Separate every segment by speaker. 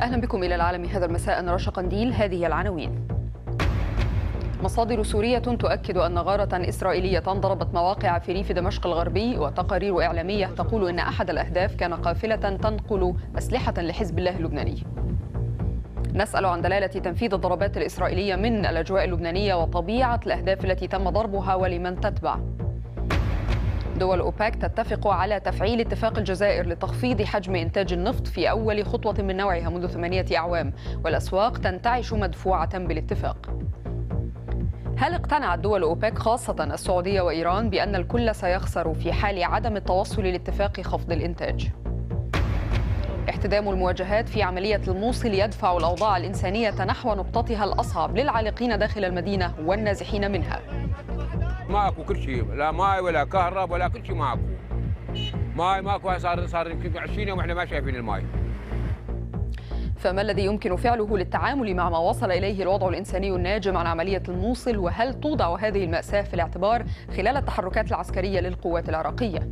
Speaker 1: أهلا بكم إلى العالم هذا المساء. أنا رشا قنديل. هذه العناوين. مصادر سورية تؤكد أن غارة إسرائيلية ضربت مواقع في ريف دمشق الغربي، وتقارير إعلامية تقول أن أحد الأهداف كان قافلة تنقل أسلحة لحزب الله اللبناني. نسأل عن دلالة تنفيذ الضربات الإسرائيلية من الأجواء اللبنانية وطبيعة الأهداف التي تم ضربها ولمن تتبع. دول أوباك تتفق على تفعيل اتفاق الجزائر لتخفيض حجم إنتاج النفط في أول خطوة من نوعها منذ 8 أعوام، والأسواق تنتعش مدفوعة بالاتفاق. هل اقتنعت دول أوباك خاصة السعودية وإيران بأن الكل سيخسر في حال عدم التوصل لاتفاق خفض الإنتاج؟ احتدام المواجهات في عملية الموصل يدفع الأوضاع الإنسانية نحو نقطتها الأصعب للعالقين داخل المدينة والنازحين منها.
Speaker 2: ماكو كل شيء، لا ماي ولا كهرب ولا كل شيء ماكو. ماي ماكو، صار يمكن 20 يوم واحنا ما شايفين الماي.
Speaker 1: فما الذي يمكن فعله للتعامل مع ما وصل إليه الوضع الإنساني الناجم عن عملية الموصل؟ وهل توضع هذه المأساة في الاعتبار خلال التحركات العسكرية للقوات العراقية؟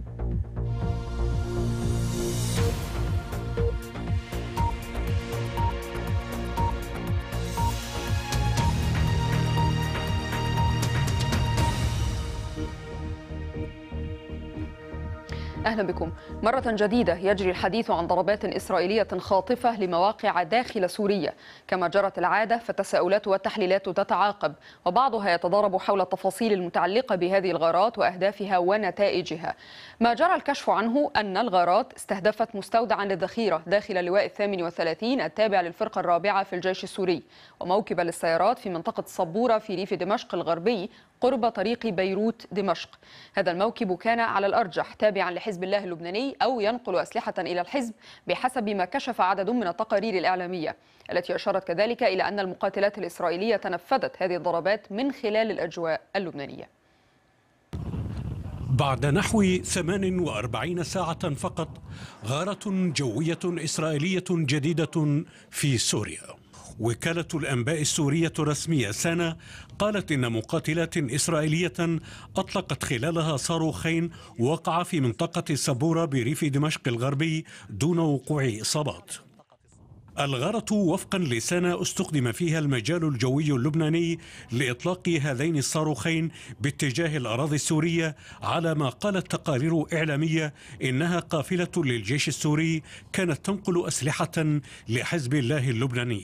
Speaker 1: أهلا بكم. مرة جديدة يجري الحديث عن ضربات إسرائيلية خاطفة لمواقع داخل سوريا. كما جرت العادة فالتساؤلات والتحليلات تتعاقب، وبعضها يتضارب حول التفاصيل المتعلقة بهذه الغارات وأهدافها ونتائجها. ما جرى الكشف عنه أن الغارات استهدفت مستودعا للذخيرة داخل اللواء 38 التابع للفرقة الرابعة في الجيش السوري، وموكبا للسيارات في منطقة صبورة في ريف دمشق الغربي قرب طريق بيروت دمشق. هذا الموكب كان على الأرجح تابعا لحزب الله اللبناني أو ينقل أسلحة إلى الحزب بحسب ما كشف عدد من التقارير الإعلامية، التي أشارت كذلك إلى أن المقاتلات الإسرائيلية تنفذت هذه الضربات من خلال الأجواء اللبنانية.
Speaker 3: بعد نحو 48 ساعة فقط، غارة جوية إسرائيلية جديدة في سوريا. وكالة الأنباء السورية الرسمية سانا قالت إن مقاتلات إسرائيلية أطلقت خلالها صاروخين وقع في منطقة صبورة بريف دمشق الغربي دون وقوع إصابات. الغارة وفقا لسانا استخدم فيها المجال الجوي اللبناني لإطلاق هذين الصاروخين باتجاه الأراضي السورية، على ما قالت تقارير إعلامية إنها قافلة للجيش السوري كانت تنقل أسلحة لحزب الله اللبناني.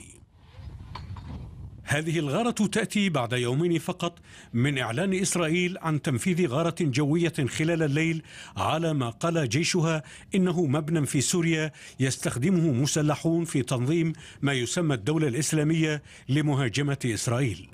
Speaker 3: هذه الغارة تأتي بعد يومين فقط من إعلان إسرائيل عن تنفيذ غارة جوية خلال الليل على ما قال جيشها إنه مبنى في سوريا يستخدمه مسلحون في تنظيم ما يسمى الدولة الإسلامية لمهاجمة إسرائيل.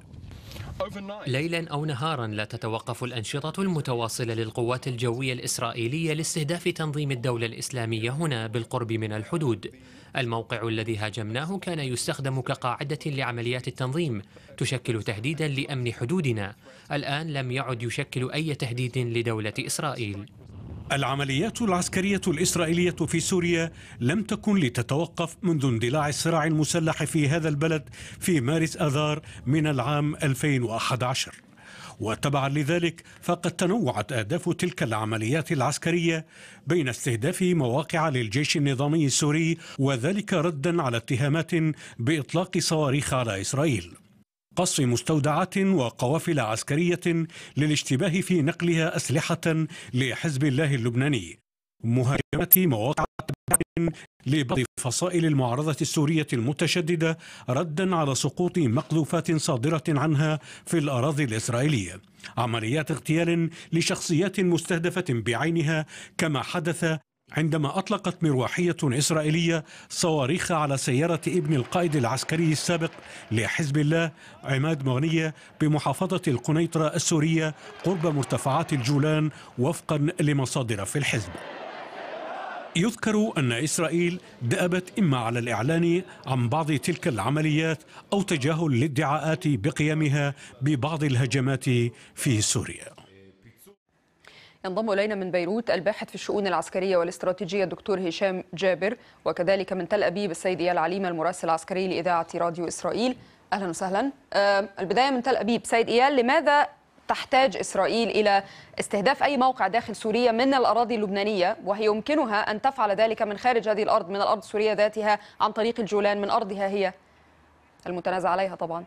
Speaker 4: ليلا أو نهارا لا تتوقف الأنشطة المتواصلة للقوات الجوية الإسرائيلية لاستهداف تنظيم الدولة الإسلامية هنا بالقرب من الحدود. الموقع الذي هاجمناه كان يستخدم كقاعدة لعمليات التنظيم تشكل تهديدا لأمن حدودنا. الآن لم يعد يشكل أي تهديد لدولة إسرائيل.
Speaker 3: العمليات العسكرية الإسرائيلية في سوريا لم تكن لتتوقف منذ اندلاع الصراع المسلح في هذا البلد في مارس آذار من العام 2011. وتبعا لذلك فقد تنوعت أهداف تلك العمليات العسكرية بين استهداف مواقع للجيش النظامي السوري، وذلك ردا على اتهامات بإطلاق صواريخ على إسرائيل، قصف مستودعات وقوافل عسكرية للاشتباه في نقلها أسلحة لحزب الله اللبناني، مهاجمة مواقع لبعض فصائل المعارضة السورية المتشددة ردا على سقوط مقذوفات صادرة عنها في الأراضي الإسرائيلية، عمليات اغتيال لشخصيات مستهدفة بعينها كما حدث عندما أطلقت مروحية إسرائيلية صواريخ على سيارة ابن القائد العسكري السابق لحزب الله عماد مغنية بمحافظة القنيطرة السورية قرب مرتفعات الجولان، وفقا لمصادر في الحزب. يذكر أن إسرائيل دأبت إما على الإعلان عن بعض تلك العمليات أو تجاهل الادعاءات بقيامها ببعض الهجمات في سوريا.
Speaker 1: ينضم إلينا من بيروت الباحث في الشؤون العسكرية والاستراتيجية الدكتور هشام جابر، وكذلك من تل أبيب السيد إيال عليمة المراسل العسكري لإذاعة راديو إسرائيل. أهلا وسهلا. البداية من تل أبيب، سيد إيال، لماذا تحتاج إسرائيل إلى استهداف أي موقع داخل سوريا من الأراضي اللبنانية، وهي يمكنها أن تفعل ذلك من خارج هذه الأرض، من الأرض السورية ذاتها، عن طريق الجولان، من أرضها هي المتنازع عليها طبعا.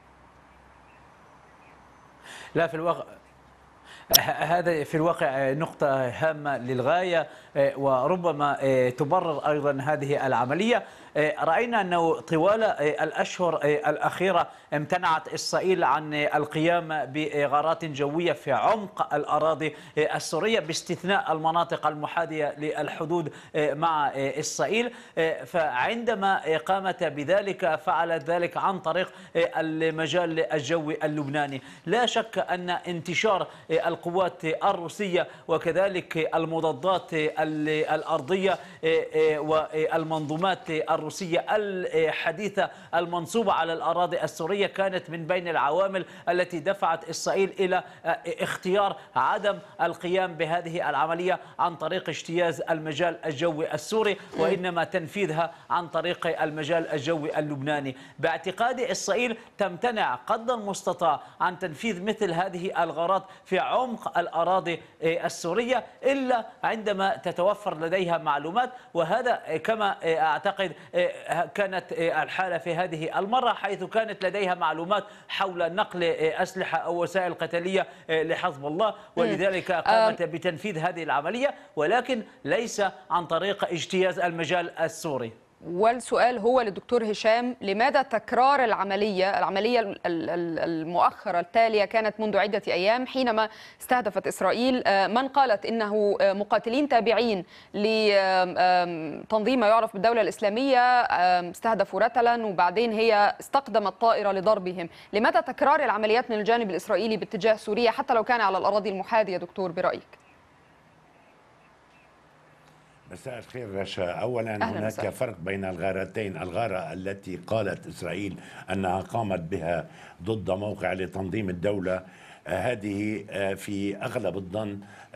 Speaker 5: لا، في الواقع هذا في الواقع نقطة هامة للغاية، وربما تبرر أيضا هذه العملية. رأينا أنه طوال الأشهر الأخيرة امتنعت إسرائيل عن القيام بغارات جوية في عمق الأراضي السورية باستثناء المناطق المحاذية للحدود مع إسرائيل، فعندما قامت بذلك فعلت ذلك عن طريق المجال الجوي اللبناني. لا شك أن انتشار القوات الروسية وكذلك المضادات الأرضية والمنظومات الروسية الحديثة المنصوبة على الأراضي السورية كانت من بين العوامل التي دفعت إسرائيل إلى اختيار عدم القيام بهذه العملية عن طريق اجتياز المجال الجوي السوري، وإنما تنفيذها عن طريق المجال الجوي اللبناني. باعتقاد إسرائيل تمتنع قدر المستطاع عن تنفيذ مثل هذه الغارات في عمق الأراضي السورية إلا عندما تتوفر لديها معلومات، وهذا كما أعتقد كانت الحالة في هذه المرة، حيث كانت لديها معلومات حول نقل أسلحة أو وسائل قتالية لحزب الله، ولذلك قامت بتنفيذ هذه العملية، ولكن ليس عن طريق اجتياز المجال السوري.
Speaker 1: والسؤال هو للدكتور هشام، لماذا تكرار العملية المؤخرة التالية كانت منذ عدة أيام حينما استهدفت إسرائيل من قالت إنه مقاتلين تابعين لتنظيم ما يعرف بالدولة الإسلامية استهدفوا رتلا وبعدين هي استقدمت طائرة لضربهم؟ لماذا تكرار العمليات من الجانب الإسرائيلي باتجاه سوريا حتى لو كان على الأراضي المحاذية دكتور برأيك؟
Speaker 6: مساء الخير رشا. أولا هناك فرق بين الغارتين. الغارة التي قالت إسرائيل أنها قامت بها ضد موقع لتنظيم الدولة، هذه في أغلب الظن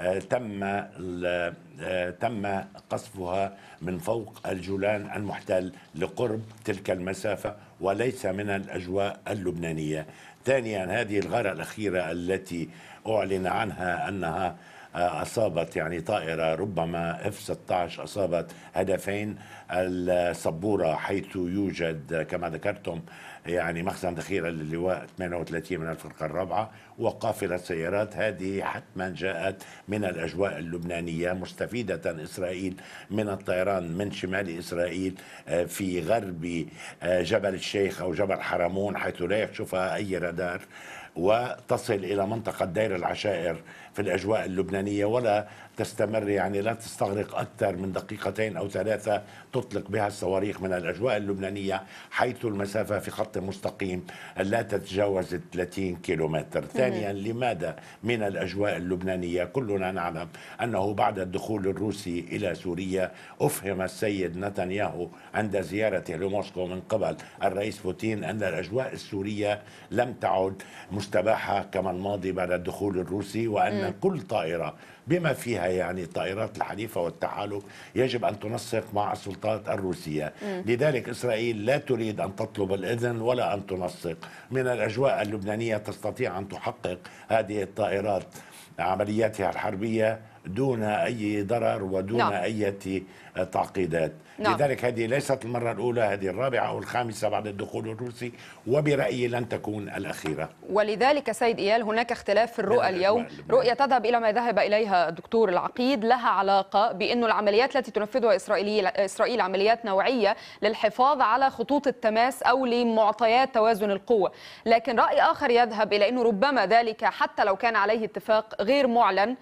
Speaker 6: تم قصفها من فوق الجولان المحتل لقرب تلك المسافة وليس من الأجواء اللبنانية. ثانيا، هذه الغارة الأخيرة التي أعلن عنها أنها أصابت يعني طائرة ربما F-16 أصابت هدفين، الصبورة حيث يوجد كما ذكرتم يعني مخزن ذخيرة للواء 38 من الفرقة الرابعة وقافلة سيارات. هذه حتما جاءت من الأجواء اللبنانية، مستفيدة إسرائيل من الطيران من شمال إسرائيل في غرب جبل الشيخ أو جبل حرمون حيث لا يكشفها أي رادار، وتصل إلى منطقة دير العشائر في الأجواء اللبنانية ولا تستمر، يعني لا تستغرق أكثر من دقيقتين أو ثلاثة تطلق بها الصواريخ من الأجواء اللبنانية، حيث المسافة في خط مستقيم لا تتجاوز 30 كيلومتر. ثانيا، لماذا من الأجواء اللبنانية؟ كلنا نعلم أنه بعد الدخول الروسي إلى سوريا أفهم السيد نتنياهو عند زيارته لموسكو من قبل الرئيس بوتين أن الأجواء السورية لم تعد مستباحة كما الماضي بعد الدخول الروسي، وأن كل طائرة بما فيها يعني الطائرات الحليفة والتحالف يجب أن تنسق مع السلطات الروسية. لذلك إسرائيل لا تريد أن تطلب الإذن ولا أن تنسق. من الأجواء اللبنانية تستطيع أن تحقق هذه الطائرات عملياتها الحربية دون أي ضرر ودون أي تعقيدات. لذلك هذه ليست المرة الأولى، هذه الرابعة أو الخامسة بعد الدخول الروسي، وبرأيي لن تكون الأخيرة.
Speaker 1: ولذلك سيد إيال هناك اختلاف في الرؤى اليوم، رؤية تذهب إلى ما ذهب إليها الدكتور العقيد لها علاقة بأن العمليات التي تنفذها إسرائيل عمليات نوعية للحفاظ على خطوط التماس أو لمعطيات توازن القوة، لكن رأي آخر يذهب إلى أنه ربما ذلك حتى لو كان عليه اتفاق غير معلن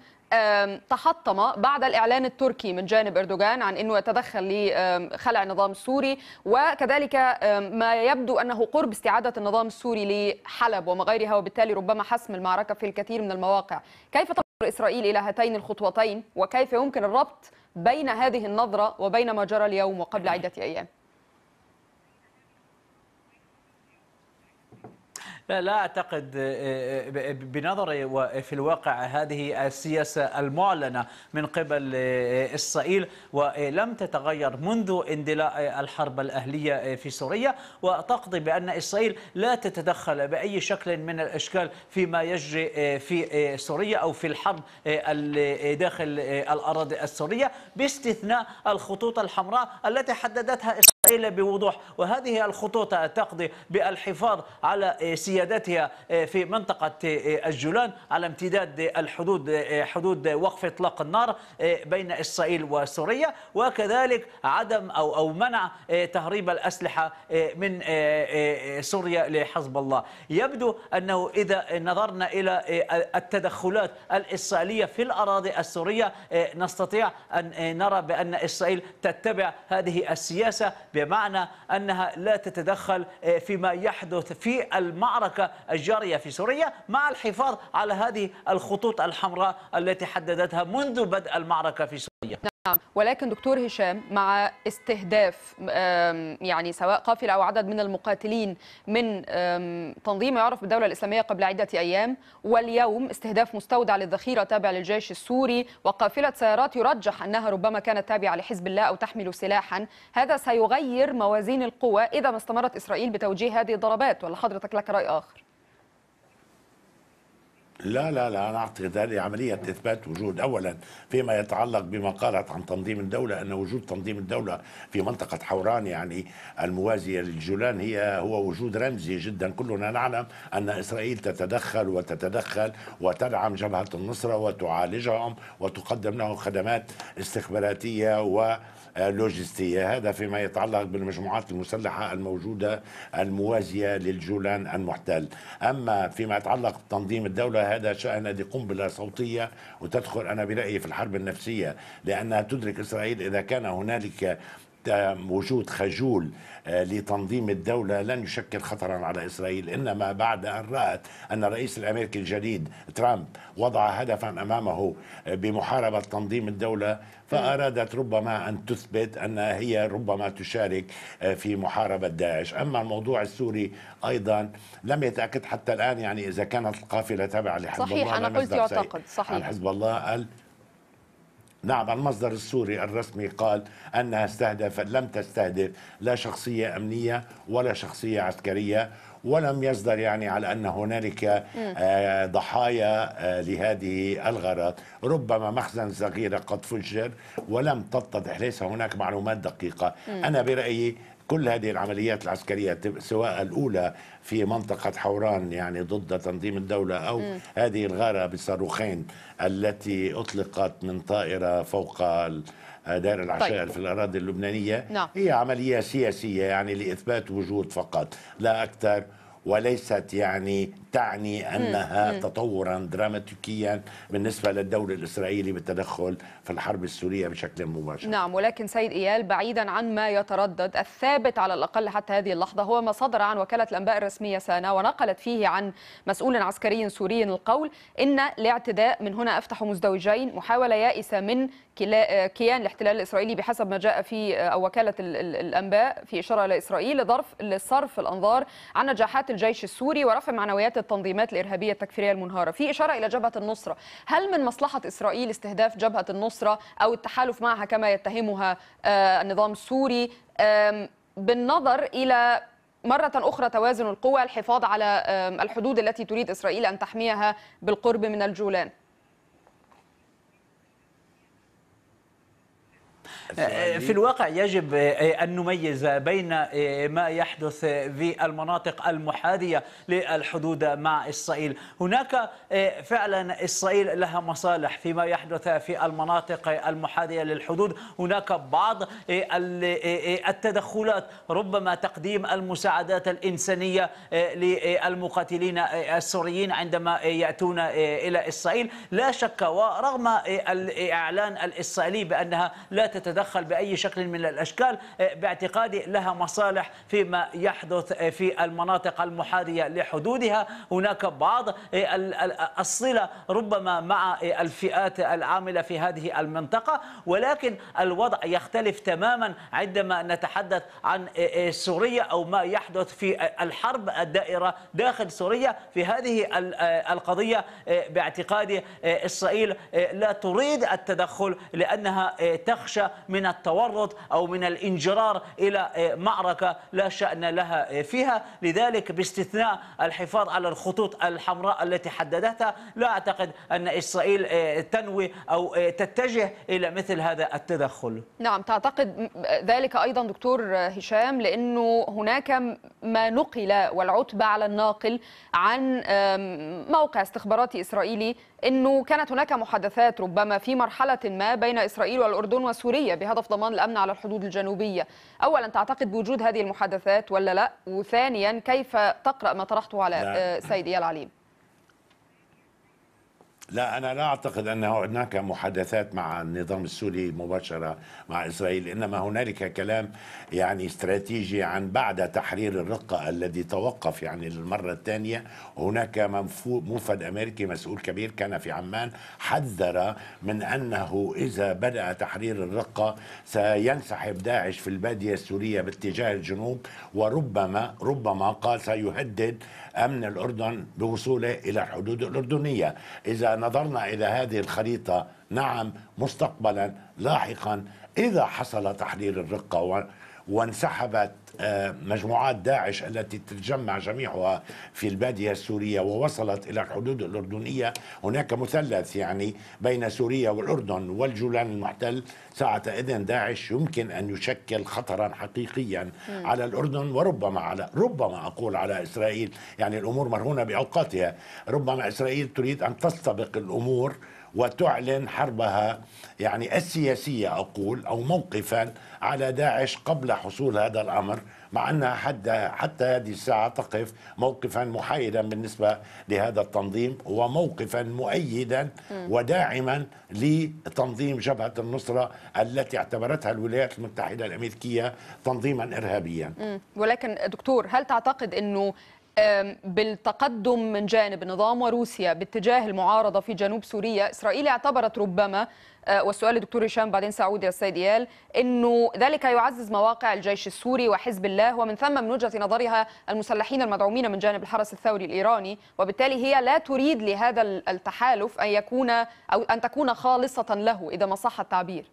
Speaker 1: تحطم بعد الإعلان التركي من جانب أردوغان عن أنه يتدخل لخلع النظام السوري، وكذلك ما يبدو أنه قرب استعادة النظام السوري لحلب وما غيرها، وبالتالي ربما حسم المعركة في الكثير من المواقع. كيف تنظر إسرائيل إلى هاتين الخطوتين، وكيف يمكن الربط بين هذه النظرة وبين ما جرى اليوم وقبل عدة أيام؟
Speaker 5: لا أعتقد بنظري وفي الواقع هذه السياسة المعلنة من قبل إسرائيل ولم تتغير منذ اندلاع الحرب الأهلية في سوريا، وتقضي بأن إسرائيل لا تتدخل بأي شكل من الأشكال فيما يجري في سوريا أو في الحرب داخل الأراضي السورية، باستثناء الخطوط الحمراء التي حددتها إسرائيل بوضوح. وهذه الخطوط تقضي بالحفاظ على سيادتها في منطقة الجولان على امتداد الحدود، حدود وقف إطلاق النار بين إسرائيل وسوريا، وكذلك عدم أو منع تهريب الأسلحة من سوريا لحزب الله. يبدو أنه إذا نظرنا إلى التدخلات الإسرائيلية في الأراضي السورية نستطيع أن نرى بأن إسرائيل تتبع هذه السياسة، بمعنى أنها لا تتدخل فيما يحدث في المعركة الجارية في سوريا، مع الحفاظ على هذه الخطوط الحمراء التي حددتها منذ بدء المعركة في سوريا.
Speaker 1: نعم، ولكن دكتور هشام، مع استهداف يعني سواء قافلة أو عدد من المقاتلين من تنظيم يعرف بالدولة الإسلامية قبل عدة أيام، واليوم استهداف مستودع للذخيرة تابع للجيش السوري وقافلة سيارات يرجح أنها ربما كانت تابعة لحزب الله أو تحمل سلاحا، هذا سيغير موازين القوى إذا ما استمرت إسرائيل بتوجيه هذه الضربات، ولا حضرتك لك رأي آخر؟
Speaker 6: لا أنا أعتقد هذه عملية إثبات وجود. أولا فيما يتعلق بما قالت عن تنظيم الدولة، أن وجود تنظيم الدولة في منطقة حوران يعني الموازية للجولان هو وجود رمزي جدا. كلنا نعلم أن إسرائيل تتدخل وتدعم جبهة النصرة وتعالجهم وتقدم لهم خدمات استخباراتية ولوجستية. هذا فيما يتعلق بالمجموعات المسلحة الموجودة الموازية للجولان المحتل. أما فيما يتعلق بتنظيم الدولة، هذا شأن هذه قنبلة صوتية وتدخل أنا برأيي في الحرب النفسية، لأنها تدرك إسرائيل إذا كان هنالك وجود خجول لتنظيم الدولة لن يشكل خطرا على إسرائيل، إنما بعد أن رأت أن الرئيس الأمريكي الجديد ترامب وضع هدفا أمامه بمحاربة تنظيم الدولة، فأرادت ربما أن تثبت أنها هي ربما تشارك في محاربة داعش. أما الموضوع السوري أيضا لم يتأكد حتى الآن يعني إذا كانت القافلة تابعة لحزب الله.
Speaker 1: صحيح، أنا قلت يعتقد. صحيح،
Speaker 6: عن حزب الله نعم، المصدر السوري الرسمي قال أنها لم تستهدف لا شخصية أمنية ولا شخصية عسكرية، ولم يصدر يعني على أن هنالك ضحايا لهذه الغارات. ربما مخزن صغير قد فجر ولم تتضح، ليس هناك معلومات دقيقة. أنا برأيي كل هذه العمليات العسكرية سواء الأولى في منطقة حوران يعني ضد تنظيم الدولة أو هذه الغارة بصاروخين التي أطلقت من طائرة فوق دار العشائر في الأراضي اللبنانية،
Speaker 1: نعم.
Speaker 6: هي عملية سياسية يعني لإثبات وجود فقط لا أكثر، وليست يعني تعني أنها تطورا دراماتيكيا بالنسبة للدولة الإسرائيلي بالتدخل في الحرب السورية بشكل مباشر.
Speaker 1: نعم، ولكن سيد إيال، بعيدا عن ما يتردد، الثابت على الأقل حتى هذه اللحظة هو ما صدر عن وكالة الأنباء الرسمية سانا، ونقلت فيه عن مسؤول عسكري سوري القول إن الاعتداء، من هنا أفتح مزدوجين، محاولة يائسة من كيان الاحتلال الإسرائيلي بحسب ما جاء في وكالة الأنباء في إشارة إلى إسرائيل لصرف الأنظار عن نجاحات الجيش السوري ورفع معنويات التنظيمات الإرهابية التكفيرية المنهارة، في إشارة إلى جبهة النصرة. هل من مصلحة إسرائيل استهداف جبهة النصرة أو التحالف معها كما يتهمها النظام السوري، بالنظر إلى مرة أخرى توازن القوى، الحفاظ على الحدود التي تريد إسرائيل أن تحميها بالقرب من الجولان؟
Speaker 5: في الواقع يجب أن نميز بين ما يحدث في المناطق المحاذية للحدود مع إسرائيل. هناك فعلا إسرائيل لها مصالح فيما يحدث في المناطق المحاذية للحدود. هناك بعض التدخلات، ربما تقديم المساعدات الإنسانية للمقاتلين السوريين عندما يأتون إلى إسرائيل، لا شك. ورغم الإعلان الإسرائيلي بأنها لا تتدخل تتدخل بأي شكل من الأشكال، باعتقادي لها مصالح فيما يحدث في المناطق المحاذية لحدودها. هناك بعض الصلة ربما مع الفئات العاملة في هذه المنطقة، ولكن الوضع يختلف تماما عندما نتحدث عن سوريا أو ما يحدث في الحرب الدائرة داخل سوريا. في هذه القضية باعتقادي إسرائيل لا تريد التدخل لأنها تخشى من التورط أو من الانجرار إلى معركة لا شأن لها فيها. لذلك باستثناء الحفاظ على الخطوط الحمراء التي حددتها، لا أعتقد أن إسرائيل تنوي أو تتجه إلى مثل هذا التدخل.
Speaker 1: نعم، تعتقد ذلك أيضا دكتور هشام، لأنه هناك ما نقل والعتبة على الناقل عن موقع استخباراتي إسرائيلي أنه كانت هناك محادثات ربما في مرحلة ما بين إسرائيل والأردن وسوريا بهدف ضمان الأمن على الحدود الجنوبية. أولا، تعتقد بوجود هذه المحادثات ولا لا؟ وثانيا، كيف تقرأ ما طرحته على سيد إيال عليم؟
Speaker 6: لا، أنا لا أعتقد أن هناك محادثات مع النظام السوري مباشرة مع إسرائيل، إنما هنالك كلام يعني استراتيجي عن بعد تحرير الرقة الذي توقف يعني للمرة الثانية. هناك موفد أمريكي مسؤول كبير كان في عمان حذر من أنه إذا بدأ تحرير الرقة سينسحب داعش في البادية السورية باتجاه الجنوب، وربما قال سيهدد أمن الأردن بوصوله إلى الحدود الأردنية. إذا نظرنا إلى هذه الخريطة، نعم مستقبلا لاحقا إذا حصل تحرير الرقة وانسحبت مجموعات داعش التي تتجمع جميعها في البادية السورية ووصلت إلى الحدود الأردنية، هناك مثلث يعني بين سوريا والأردن والجولان المحتل. ساعتئذ داعش يمكن أن يشكل خطرا حقيقيا على الأردن، وربما ربما أقول على إسرائيل. يعني الأمور مرهونة بأوقاتها. ربما إسرائيل تريد أن تستبق الأمور وتعلن حربها يعني السياسية أقول، أو موقفا على داعش قبل حصول هذا الأمر، مع أنها حتى هذه الساعة تقف موقفا محايدا بالنسبة لهذا التنظيم، وموقفا مؤيدا وداعما لتنظيم جبهة النصرة التي اعتبرتها الولايات المتحدة الأمريكية تنظيما إرهابيا.
Speaker 1: ولكن دكتور، هل تعتقد أنه بالتقدم من جانب النظام وروسيا باتجاه المعارضة في جنوب سوريا، إسرائيل اعتبرت ربما، والسؤال لدكتور هشام بعدين سأعود إلى السيد إيال، أنه ذلك يعزز مواقع الجيش السوري وحزب الله، ومن ثم من وجهة نظرها المسلحين المدعومين من جانب الحرس الثوري الإيراني، وبالتالي هي لا تريد لهذا التحالف أن يكون أو أن تكون خالصة له، إذا ما صح التعبير.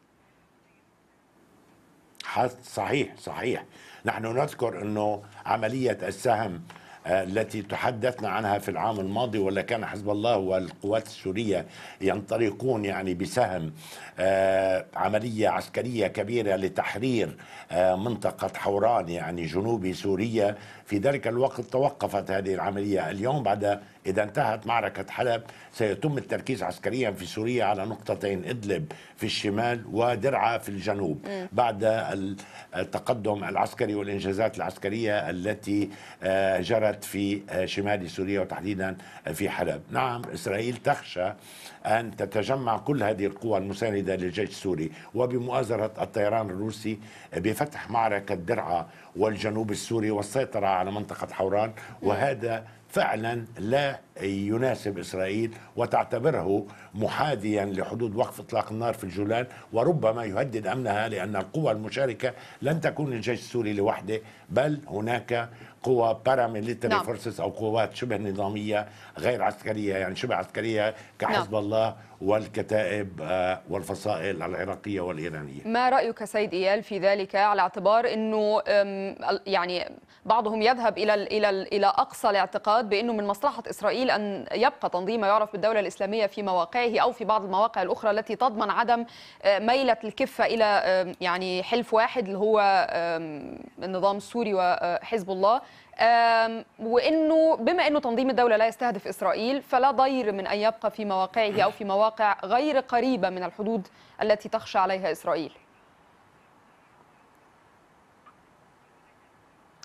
Speaker 6: صحيح. نحن نذكر أنه عملية السهم التي تحدثنا عنها في العام الماضي، ولا كان حزب الله والقوات السورية ينطلقون يعني بسهم عملية عسكرية كبيرة لتحرير منطقة حوران يعني جنوب سوريا. في ذلك الوقت توقفت هذه العملية. اليوم بعد إذا انتهت معركة حلب سيتم التركيز عسكريا في سوريا على نقطتين: إدلب في الشمال ودرعا في الجنوب، بعد التقدم العسكري والإنجازات العسكرية التي جرت في شمال سوريا وتحديدا في حلب. نعم، إسرائيل تخشى أن تتجمع كل هذه القوى المساندة للجيش السوري وبمؤازرة الطيران الروسي بفتح معركة درعا والجنوب السوري والسيطرة على منطقة حوران، وهذا فعلا لا يناسب إسرائيل وتعتبره محاذيا لحدود وقف إطلاق النار في الجولان، وربما يهدد أمنها، لأن القوى المشاركة لن تكون الجيش السوري لوحده، بل هناك قوى باراميليتري فورسز أو قوات شبه نظامية غير عسكرية، يعني شبه عسكرية كحزب الله والكتائب والفصائل العراقية والإيرانية.
Speaker 1: ما رأيك سيد إيال في ذلك، على اعتبار أنه يعني بعضهم يذهب إلى أقصى الاعتقاد بأنه من مصلحة إسرائيل أن يبقى تنظيم ما يعرف بالدولة الإسلامية في مواقعه أو في بعض المواقع الأخرى التي تضمن عدم ميلة الكفة إلى يعني حلف واحد اللي هو النظام السوري وحزب الله، وأنه بما أنه تنظيم الدولة لا يستهدف إسرائيل فلا ضير من أن يبقى في مواقعه أو في مواقع غير قريبة من الحدود التي تخشى عليها إسرائيل.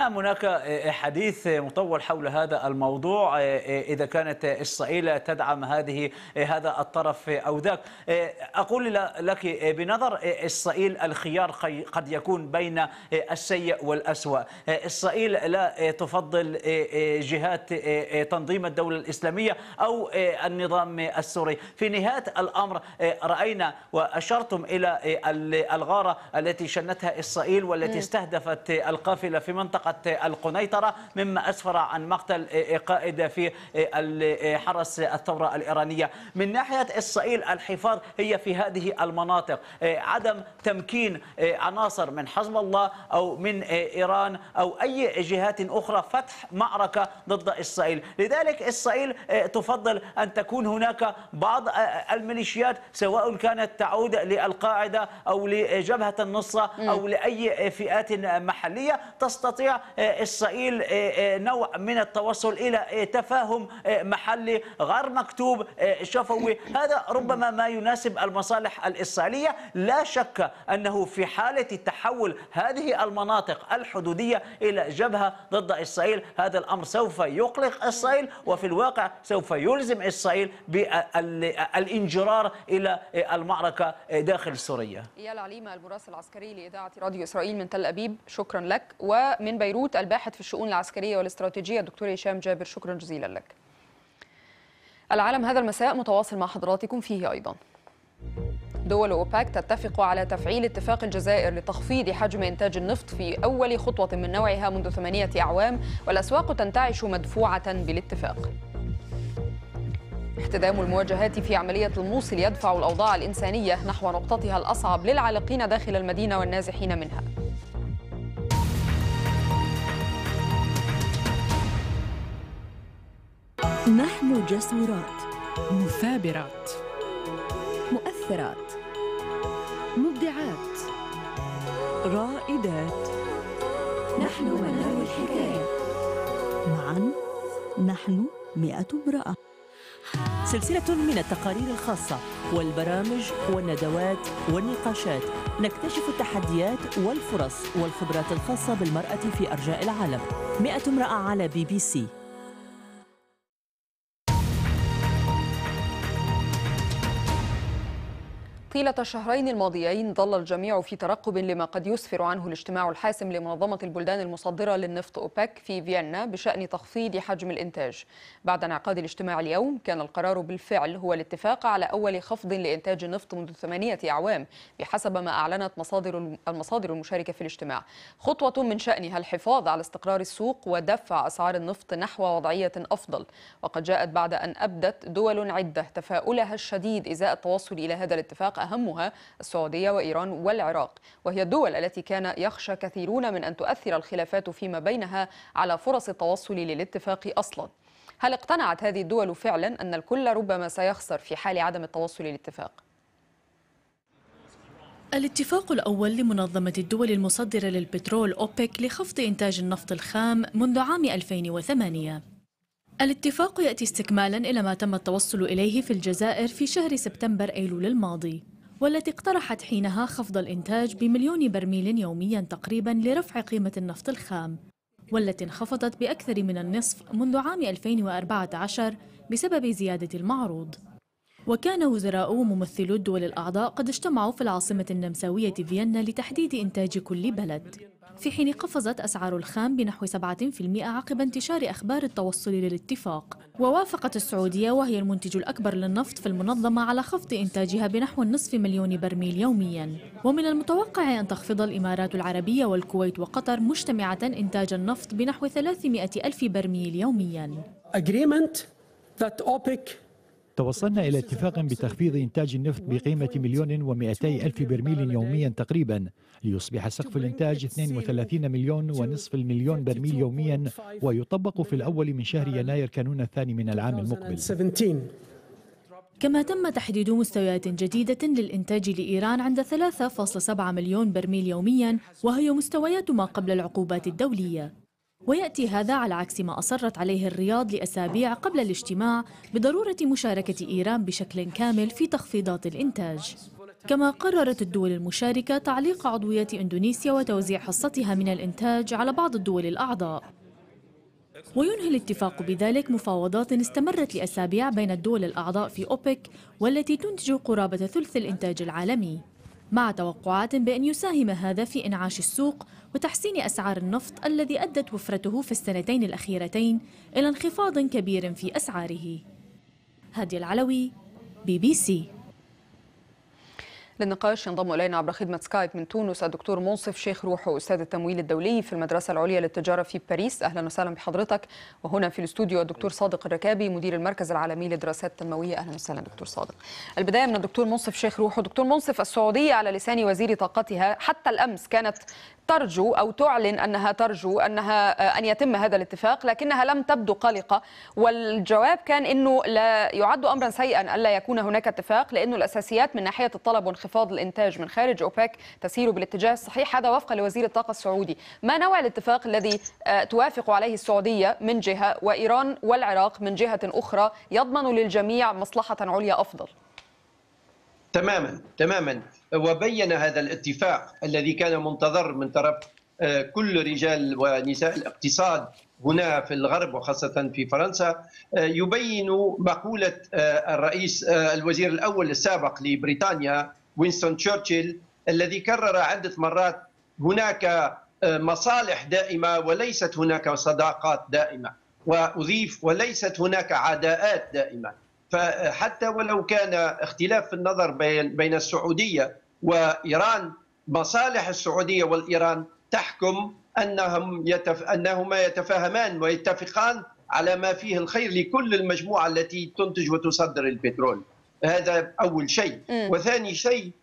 Speaker 5: هناك حديث مطول حول هذا الموضوع، إذا كانت إسرائيل تدعم هذا الطرف أو ذاك. أقول لك بنظر إسرائيل الخيار قد يكون بين السيء والأسوأ. إسرائيل لا تفضل جهات تنظيم الدولة الإسلامية أو النظام السوري. في نهاية الأمر رأينا وأشرتم إلى الغارة التي شنتها إسرائيل والتي استهدفت القافلة في منطقة القنيطرة، مما أسفر عن مقتل قائد في حرس الثورة الإيرانية. من ناحية إسرائيل الحفاظ هي في هذه المناطق، عدم تمكين عناصر من حزب الله أو من إيران أو أي جهات أخرى فتح معركة ضد إسرائيل. لذلك إسرائيل تفضل أن تكون هناك بعض الميليشيات، سواء كانت تعود للقاعدة أو لجبهة النصرة أو لأي فئات محلية، تستطيع إسرائيل نوع من التوصل إلى تفاهم محلي غير مكتوب شفوي. هذا ربما ما يناسب المصالح الإسرائيلية. لا شك أنه في حالة تحول هذه المناطق الحدودية إلى جبهة ضد إسرائيل، هذا الأمر سوف يقلق إسرائيل، وفي الواقع سوف يلزم إسرائيل بالانجرار إلى المعركة داخل سوريا.
Speaker 1: إيال عليمة، المراسل العسكري لإذاعة راديو إسرائيل من تل أبيب، شكرا لك. ومن بيروت الباحث في الشؤون العسكرية والاستراتيجية الدكتور هشام جابر، شكرا جزيلا لك. العالم هذا المساء متواصل مع حضراتكم فيه أيضا. دول أوبك تتفق على تفعيل اتفاق الجزائر لتخفيض حجم إنتاج النفط في أول خطوة من نوعها منذ 8 أعوام، والأسواق تنتعش مدفوعة بالاتفاق. احتدام المواجهات في عملية الموصل يدفع الأوضاع الإنسانية نحو نقطتها الأصعب للعالقين داخل المدينة والنازحين منها.
Speaker 7: نحن جسورات، مثابرات، مؤثرات، مبدعات، رائدات. نحن منار الحكاية. معا نحن 100 امرأة. سلسلة من التقارير الخاصة والبرامج والندوات والنقاشات، نكتشف التحديات والفرص والخبرات الخاصة بالمرأة في أرجاء العالم. 100 امرأة على BBC.
Speaker 1: طيلة الشهرين الماضيين ظل الجميع في ترقب لما قد يسفر عنه الاجتماع الحاسم لمنظمة البلدان المصدرة للنفط أوبك في فيينا بشأن تخفيض حجم الإنتاج. بعد انعقاد الاجتماع اليوم، كان القرار بالفعل هو الاتفاق على أول خفض لإنتاج النفط منذ 8 أعوام بحسب ما أعلنت المصادر المشاركة في الاجتماع، خطوة من شأنها الحفاظ على استقرار السوق ودفع أسعار النفط نحو وضعية أفضل. وقد جاءت بعد أن أبدت دول عدة تفاؤلها الشديد إزاء التوصل إلى هذا الاتفاق، أهمها السعودية وإيران والعراق، وهي الدول التي كان يخشى كثيرون من أن تؤثر الخلافات فيما بينها على فرص التوصل للاتفاق أصلا. هل اقتنعت هذه الدول فعلا أن الكل ربما سيخسر في حال عدم التوصل للاتفاق؟
Speaker 8: الاتفاق الأول لمنظمة الدول المصدرة للبترول أوبك لخفض إنتاج النفط الخام منذ عام 2008. الاتفاق يأتي استكمالاً إلى ما تم التوصل إليه في الجزائر في شهر سبتمبر أيلول الماضي، والتي اقترحت حينها خفض الإنتاج ب1,000,000 برميل يومياً تقريباً لرفع قيمة النفط الخام، والتي انخفضت بأكثر من النصف منذ عام 2014 بسبب زيادة المعروض. وكان وزراء وممثلو الدول الأعضاء قد اجتمعوا في العاصمة النمساوية فيينا لتحديد إنتاج كل بلد، في حين قفزت أسعار الخام بنحو 7% عقب انتشار أخبار التوصل للاتفاق. ووافقت السعودية وهي المنتج الأكبر للنفط في المنظمة على خفض إنتاجها بنحو 500,000 برميل يومياً. ومن المتوقع أن تخفض الإمارات العربية والكويت وقطر مجتمعة إنتاج النفط بنحو 300,000 برميل يومياً.
Speaker 9: توصلنا إلى اتفاق بتخفيض إنتاج النفط بقيمة 1,200,000 برميل يوميا تقريبا، ليصبح سقف الإنتاج 32.5 مليون برميل يوميا، ويطبق في الأول من شهر يناير كانون الثاني من العام المقبل.
Speaker 8: كما تم تحديد مستويات جديدة للإنتاج لإيران عند 3.7 مليون برميل يوميا، وهي مستويات ما قبل العقوبات الدولية. ويأتي هذا على عكس ما أصرت عليه الرياض لأسابيع قبل الاجتماع بضرورة مشاركة إيران بشكل كامل في تخفيضات الإنتاج. كما قررت الدول المشاركة تعليق عضوية إندونيسيا وتوزيع حصتها من الإنتاج على بعض الدول الأعضاء. وينهي الاتفاق بذلك مفاوضات استمرت لأسابيع بين الدول الأعضاء في أوبك والتي تنتج قرابة ثلث الإنتاج العالمي، مع توقعات بأن يساهم هذا في إنعاش السوق وتحسين أسعار النفط الذي أدت وفرته في السنتين الأخيرتين إلى انخفاض كبير في أسعاره. هادي العلوي، BBC.
Speaker 1: للنقاش ينضم إلينا عبر خدمة سكايب من تونس الدكتور منصف شيخ روحو، أستاذ التمويل الدولي في المدرسة العليا للتجارة في باريس. أهلا وسهلا بحضرتك. وهنا في الاستوديو الدكتور صادق الركابي مدير المركز العالمي للدراسات التنموية. أهلا وسهلا دكتور صادق. البداية من الدكتور منصف شيخ روحو. دكتور منصف، السعودية على لسان وزير طاقتها حتى الأمس كانت ترجو أو تعلن أنها ترجو أن يتم هذا الاتفاق، لكنها لم تبدو قلقة، والجواب كان أنه لا يعد أمرا سيئا ألا يكون هناك اتفاق، لأنه الأساسيات من ناحية الطلب وانخفاض الإنتاج من خارج أوبك تسير بالاتجاه الصحيح. هذا وفقا لوزير الطاقة السعودي. ما نوع الاتفاق الذي توافق عليه السعودية من جهة وإيران والعراق من جهة أخرى يضمن للجميع مصلحة عليا أفضل؟
Speaker 10: تماما. وبين هذا الاتفاق الذي كان منتظر من طرف كل رجال ونساء الاقتصاد هنا في الغرب وخاصة في فرنسا، يبين مقولة الرئيس الوزير الأول السابق لبريطانيا وينستون تشرشل، الذي كرر عدة مرات هناك مصالح دائمة وليست هناك صداقات دائمة، وأضيف وليست هناك عداءات دائمة. فحتى ولو كان اختلاف في النظر بين السعودية وإيران، مصالح السعودية والإيران تحكم أنهما يتفاهمان ويتفقان على ما فيه الخير لكل المجموعة التي تنتج وتصدر البترول. هذا أول شيء. وثاني شيء،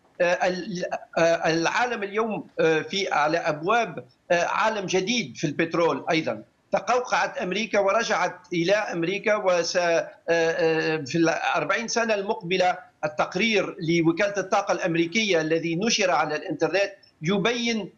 Speaker 10: العالم اليوم على أبواب عالم جديد في البترول أيضا. تقوقعت أمريكا ورجعت إلى أمريكا، في 40 سنة المقبلة التقرير لوكالة الطاقة الأمريكية الذي نشر على الإنترنت يبين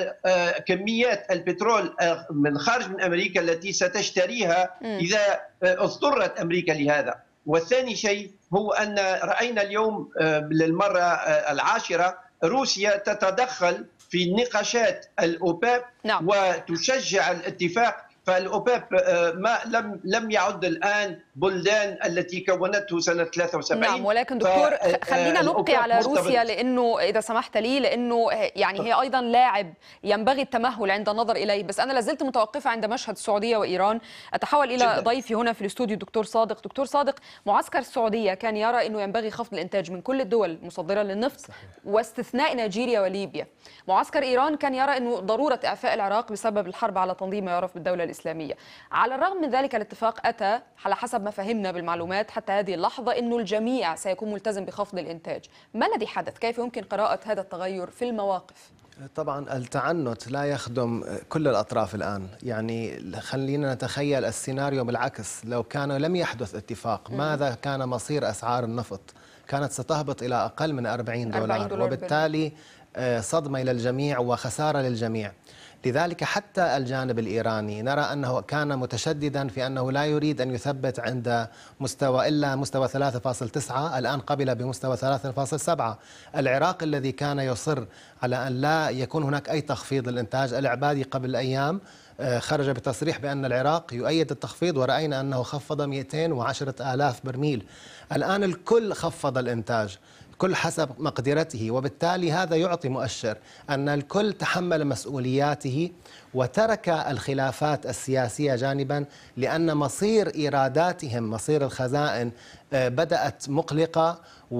Speaker 10: كميات البترول من خارج من أمريكا التي ستشتريها إذا اضطرت أمريكا لهذا. والثاني شيء هو أن رأينا اليوم للمرة العاشرة روسيا تتدخل في نقاشات الأوباب وتشجع الاتفاق. فالأوباب لم يعد الآن بلدان التي كونته سنة 73.
Speaker 1: نعم، ولكن دكتور خلينا نبقي على روسيا، لأنه إذا سمحت لي، لأنه يعني هي أيضا لاعب ينبغي التمهل عند النظر إليه. بس أنا لازلت متوقفة عند مشهد السعودية وإيران. أتحول إلى ضيفي هنا في الاستوديو دكتور صادق. دكتور صادق، معسكر السعودية كان يرى أنه ينبغي خفض الإنتاج من كل الدول المصدرة للنفط واستثناء نيجيريا وليبيا. معسكر إيران كان يرى أنه ضرورة إعفاء العراق بسبب الحرب على تنظيم ما يعرف بالدولة الإسلامية. على الرغم من ذلك الاتفاق أتى على حسب ما فهمنا بالمعلومات حتى هذه اللحظة أنه الجميع سيكون ملتزم بخفض الإنتاج. ما الذي حدث؟ كيف يمكن قراءة هذا التغير في المواقف؟
Speaker 11: طبعا التعنت لا يخدم كل الأطراف الآن. يعني خلينا نتخيل السيناريو بالعكس، لو كان لم يحدث اتفاق ماذا كان مصير أسعار النفط؟ كانت ستهبط إلى أقل من 40 دولار وبالتالي صدمة إلى الجميع وخسارة للجميع. لذلك حتى الجانب الإيراني نرى أنه كان متشددا في أنه لا يريد أن يثبت عند مستوى إلا مستوى 3.9، الآن قبل بمستوى 3.7. العراق الذي كان يصر على أن لا يكون هناك أي تخفيض للإنتاج، العبادي قبل أيام خرج بتصريح بأن العراق يؤيد التخفيض، ورأينا أنه خفض 210,000 برميل. الآن الكل خفض الإنتاج، كل حسب مقدرته، وبالتالي هذا يعطي مؤشر أن الكل تحمل مسؤولياته وترك الخلافات السياسية جانبا، لأن مصير إيراداتهم، مصير الخزائن بدأت مقلقة.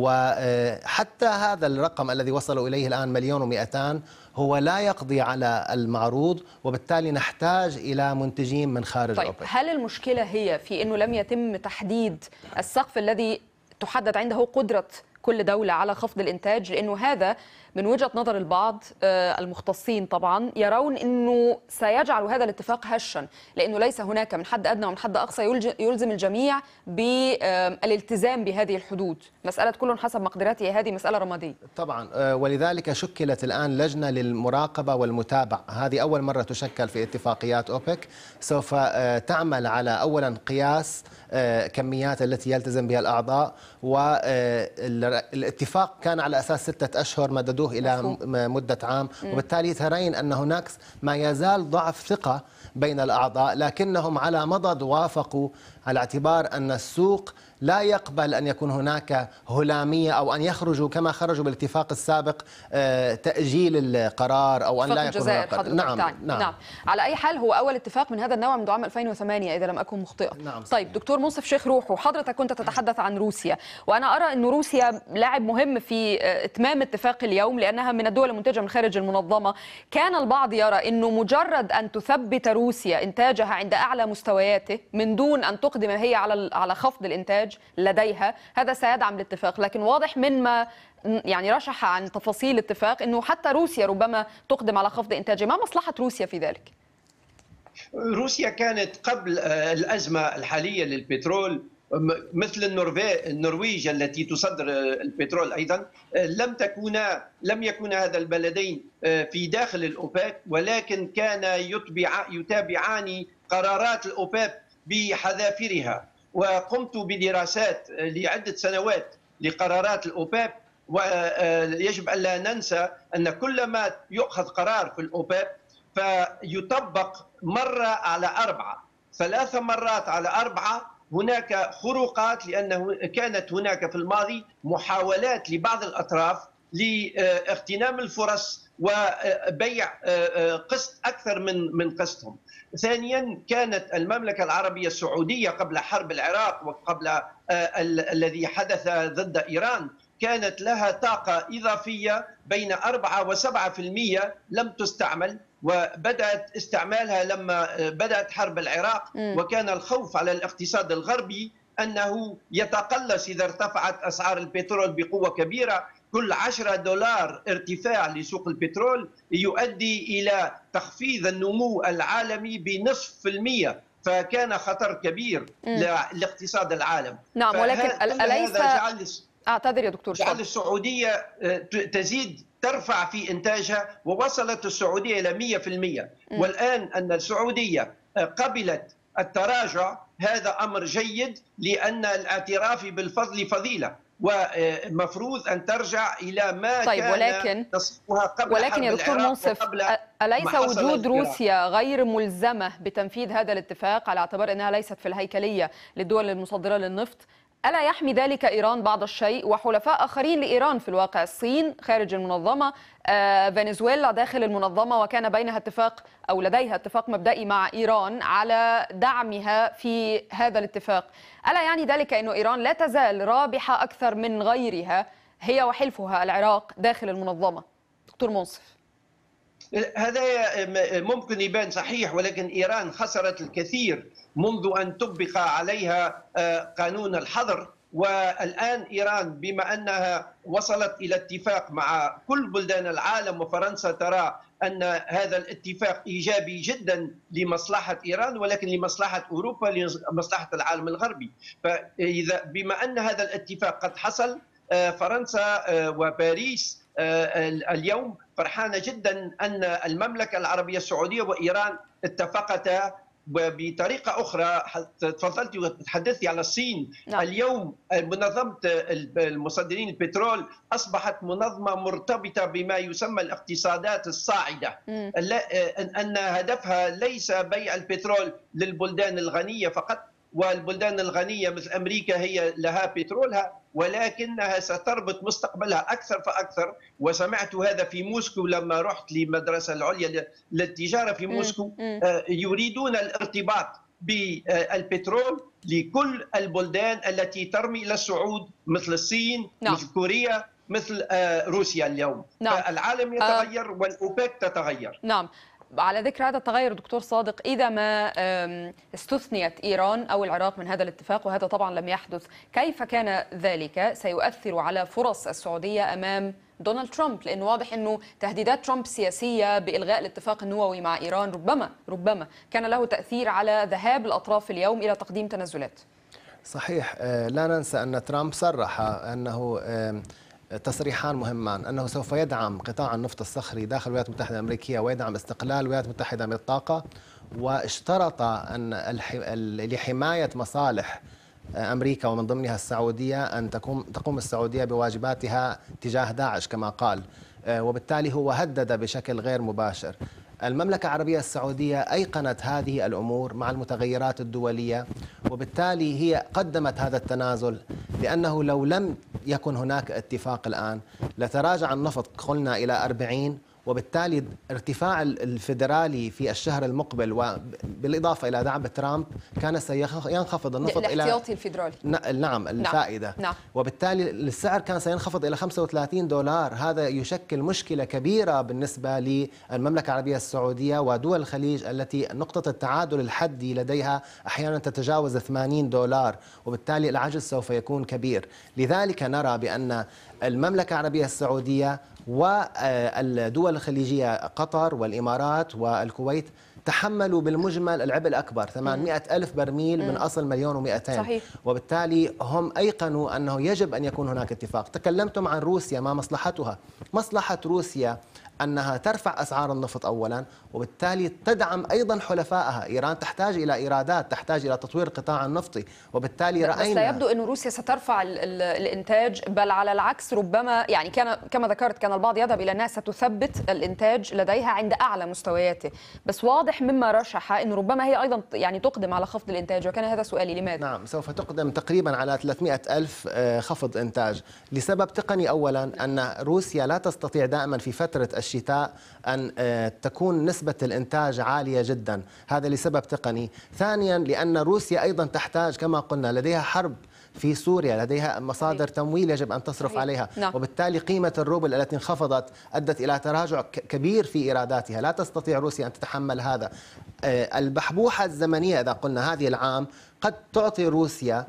Speaker 11: وحتى هذا الرقم الذي وصلوا إليه الآن 1,200,000 هو لا يقضي على المعروض، وبالتالي نحتاج إلى منتجين من خارج أوبك.
Speaker 1: هل المشكلة هي في أنه لم يتم تحديد السقف الذي تحدد عنده قدرة كل دولة على خفض الإنتاج؟ لأنه هذا من وجهة نظر البعض المختصين طبعا يرون أنه سيجعل هذا الاتفاق هشا، لأنه ليس هناك من حد أدنى ومن حد أقصى يلزم الجميع بالالتزام بهذه الحدود. مسألة كل حسب مقدرته هذه مسألة رمادية
Speaker 11: طبعا، ولذلك شكلت الآن لجنة للمراقبة والمتابعة. هذه أول مرة تشكل في اتفاقيات أوبك. سوف تعمل على أولا قياس كميات التي يلتزم بها الأعضاء، والاتفاق كان على أساس 6 أشهر مددوه إلى مدة عام، وبالتالي ترين أن هناك ما يزال ضعف ثقة بين الأعضاء، لكنهم على مضض وافقوا على اعتبار أن السوق لا يقبل أن يكون هناك هلامية أو أن يخرجوا كما خرجوا بالاتفاق السابق تأجيل القرار أو أن لا يكون هناك.
Speaker 1: نعم. على أي حال هو أول اتفاق من هذا النوع منذ عام 2008 إذا لم أكن مخطئة. طيب دكتور منصف شيخ روحو، حضرتك كنت تتحدث عن روسيا، وأنا أرى أن روسيا لاعب مهم في إتمام اتفاق اليوم لأنها من الدول المنتجة من خارج المنظمة. كان البعض يرى أنه مجرد أن تثبت روسيا إنتاجها عند أعلى مستوياته من دون أن تقدم هي على خفض الإنتاج لديها، هذا سيدعم الاتفاق. لكن واضح من ما يعني رشح عن تفاصيل الاتفاق أنه حتى روسيا ربما تقدم على خفض إنتاجها. ما مصلحة روسيا في ذلك؟
Speaker 10: روسيا كانت قبل الأزمة الحالية للبترول مثل النرويج التي تصدر البترول أيضا لم يكون هذا البلدين في داخل الأوبك، ولكن كان يتابعان قرارات الأوبك بحذافيرها. وقمت بدراسات لعدة سنوات لقرارات الأوبك، ويجب أن لا ننسى أن كلما يؤخذ قرار في الأوبك فيطبق مرة على 4 3 مرات على 4. هناك خروقات لأنه كانت هناك في الماضي محاولات لبعض الأطراف لاغتنام الفرص وبيع قسط أكثر من قسطهم. ثانيا، كانت المملكة العربية السعودية قبل حرب العراق وقبل الذي حدث ضد إيران كانت لها طاقة إضافية بين 4 و7% لم تستعمل، وبدأت استعمالها لما بدأت حرب العراق. وكان الخوف على الاقتصاد الغربي أنه يتقلص إذا ارتفعت أسعار البترول بقوة كبيرة. كل $10 ارتفاع لسوق البترول يؤدي إلى تخفيض النمو العالمي ب0.5%، فكان خطر كبير لاقتصاد العالم.
Speaker 1: نعم، ولكن أليس أعتذر يا دكتور،
Speaker 10: جعل السعودية تزيد ترفع في إنتاجها، ووصلت السعودية إلى 100%. والآن أن السعودية قبلت التراجع هذا أمر جيد، لأن الاعتراف بالفضل فضيلة، ومفروض أن ترجع إلى ما كان تصفها قبل.
Speaker 1: ولكن يا دكتور منصف، أليس وجود روسيا غير ملزمة بتنفيذ هذا الاتفاق على اعتبار أنها ليست في الهيكلية للدول المصدرة للنفط؟ ألا يحمي ذلك إيران بعض الشيء وحلفاء آخرين لإيران في الواقع؟ الصين خارج المنظمة، فنزويلا داخل المنظمة، وكان بينها اتفاق أو لديها اتفاق مبدئي مع إيران على دعمها في هذا الاتفاق. ألا يعني ذلك أن إيران لا تزال رابحة أكثر من غيرها هي وحلفها العراق داخل المنظمة؟ دكتور منصف،
Speaker 10: هذا ممكن يبان صحيح، ولكن إيران خسرت الكثير منذ أن طبق عليها قانون الحظر. والآن إيران بما أنها وصلت إلى اتفاق مع كل بلدان العالم، وفرنسا ترى أن هذا الاتفاق إيجابي جدا لمصلحة إيران، ولكن لمصلحة أوروبا، لمصلحة العالم الغربي. فإذا بما أن هذا الاتفاق قد حصل، فرنسا وباريس اليوم فرحانة جدا أن المملكة العربية السعودية وإيران اتفقتا. وبطريقة أخرى تفضلتي وتحدثتي على الصين. نعم. اليوم منظمة المصدرين البترول أصبحت منظمة مرتبطة بما يسمى الاقتصادات الصاعدة، أن هدفها ليس بيع البترول للبلدان الغنية فقط، والبلدان الغنية مثل أمريكا هي لها بترولها، ولكنها ستربط مستقبلها أكثر فأكثر. وسمعت هذا في موسكو لما رحت للمدرسة العليا للتجارة في موسكو. يريدون الارتباط بالبترول لكل البلدان التي ترمي إلى الصعود، مثل الصين، مثل كوريا، مثل روسيا اليوم. فالعالم يتغير والأوبك تتغير.
Speaker 1: نعم. على ذكر هذا التغير دكتور صادق، إذا ما استثنيت إيران أو العراق من هذا الاتفاق، وهذا طبعا لم يحدث، كيف كان ذلك سيؤثر على فرص السعودية أمام دونالد ترامب، لأنه واضح أنه تهديدات ترامب السياسية بإلغاء الاتفاق النووي مع إيران ربما كان له تأثير على ذهاب الأطراف اليوم إلى تقديم تنازلات.
Speaker 11: صحيح. لا ننسى أن ترامب صرح أنه تصريحان مهمان، أنه سوف يدعم قطاع النفط الصخري داخل الولايات المتحدة الأمريكية ويدعم استقلال الولايات المتحدة من الطاقة، واشترط أن لحماية مصالح أمريكا ومن ضمنها السعودية أن تقوم السعودية بواجباتها تجاه داعش كما قال، وبالتالي هو هدد بشكل غير مباشر. المملكة العربية السعودية أيقنت هذه الأمور مع المتغيرات الدولية، وبالتالي هي قدمت هذا التنازل، لأنه لو لم يكن هناك اتفاق الآن لتراجع النفط قلنا إلى 40، وبالتالي ارتفاع الفيدرالي في الشهر المقبل وبالإضافة إلى دعم ترامب كان سينخفض النفط إلى
Speaker 1: الاحتياطي الفيدرالي.
Speaker 11: نعم الفائدة.
Speaker 1: نعم.
Speaker 11: وبالتالي السعر كان سينخفض إلى $35. هذا يشكل مشكلة كبيرة بالنسبة للمملكة العربية السعودية ودول الخليج التي نقطة التعادل الحدي لديها أحيانا تتجاوز $80، وبالتالي العجز سوف يكون كبير. لذلك نرى بأن المملكة العربية السعودية والدول الخليجية قطر والإمارات والكويت تحملوا بالمجمل العبء الأكبر 800,000 برميل من أصل 1,200,000.
Speaker 1: صحيح.
Speaker 11: وبالتالي هم أيقنوا أنه يجب أن يكون هناك اتفاق. تكلمتم عن روسيا، ما مصلحتها؟ مصلحة روسيا أنها ترفع أسعار النفط أولا، وبالتالي تدعم أيضا حلفائها. إيران تحتاج إلى إيرادات، تحتاج إلى تطوير القطاع النفطي، وبالتالي رأينا
Speaker 1: بس لا يبدو أن روسيا سترفع الإنتاج، بل على العكس ربما يعني كما ذكرت كان البعض يذهب إلى أنها ستثبت الإنتاج لديها عند أعلى مستوياته، بس واضح مما رشح أنه ربما هي أيضا يعني تقدم على خفض الإنتاج، وكان هذا سؤالي لماذا؟
Speaker 11: نعم، سوف تقدم تقريبا على 300,000 خفض إنتاج لسبب تقني. أولا أن روسيا لا تستطيع دائما في فترة الشتاء أن تكون نسبة الإنتاج عالية جدا، هذا لسبب تقني. ثانيا لأن روسيا أيضا تحتاج كما قلنا، لديها حرب في سوريا، لديها مصادر تمويل يجب أن تصرف عليها، وبالتالي قيمة الروبل التي انخفضت أدت إلى تراجع كبير في إيراداتها، لا تستطيع روسيا أن تتحمل هذا. البحبوحة الزمنية إذا قلنا هذه العام قد تعطي روسيا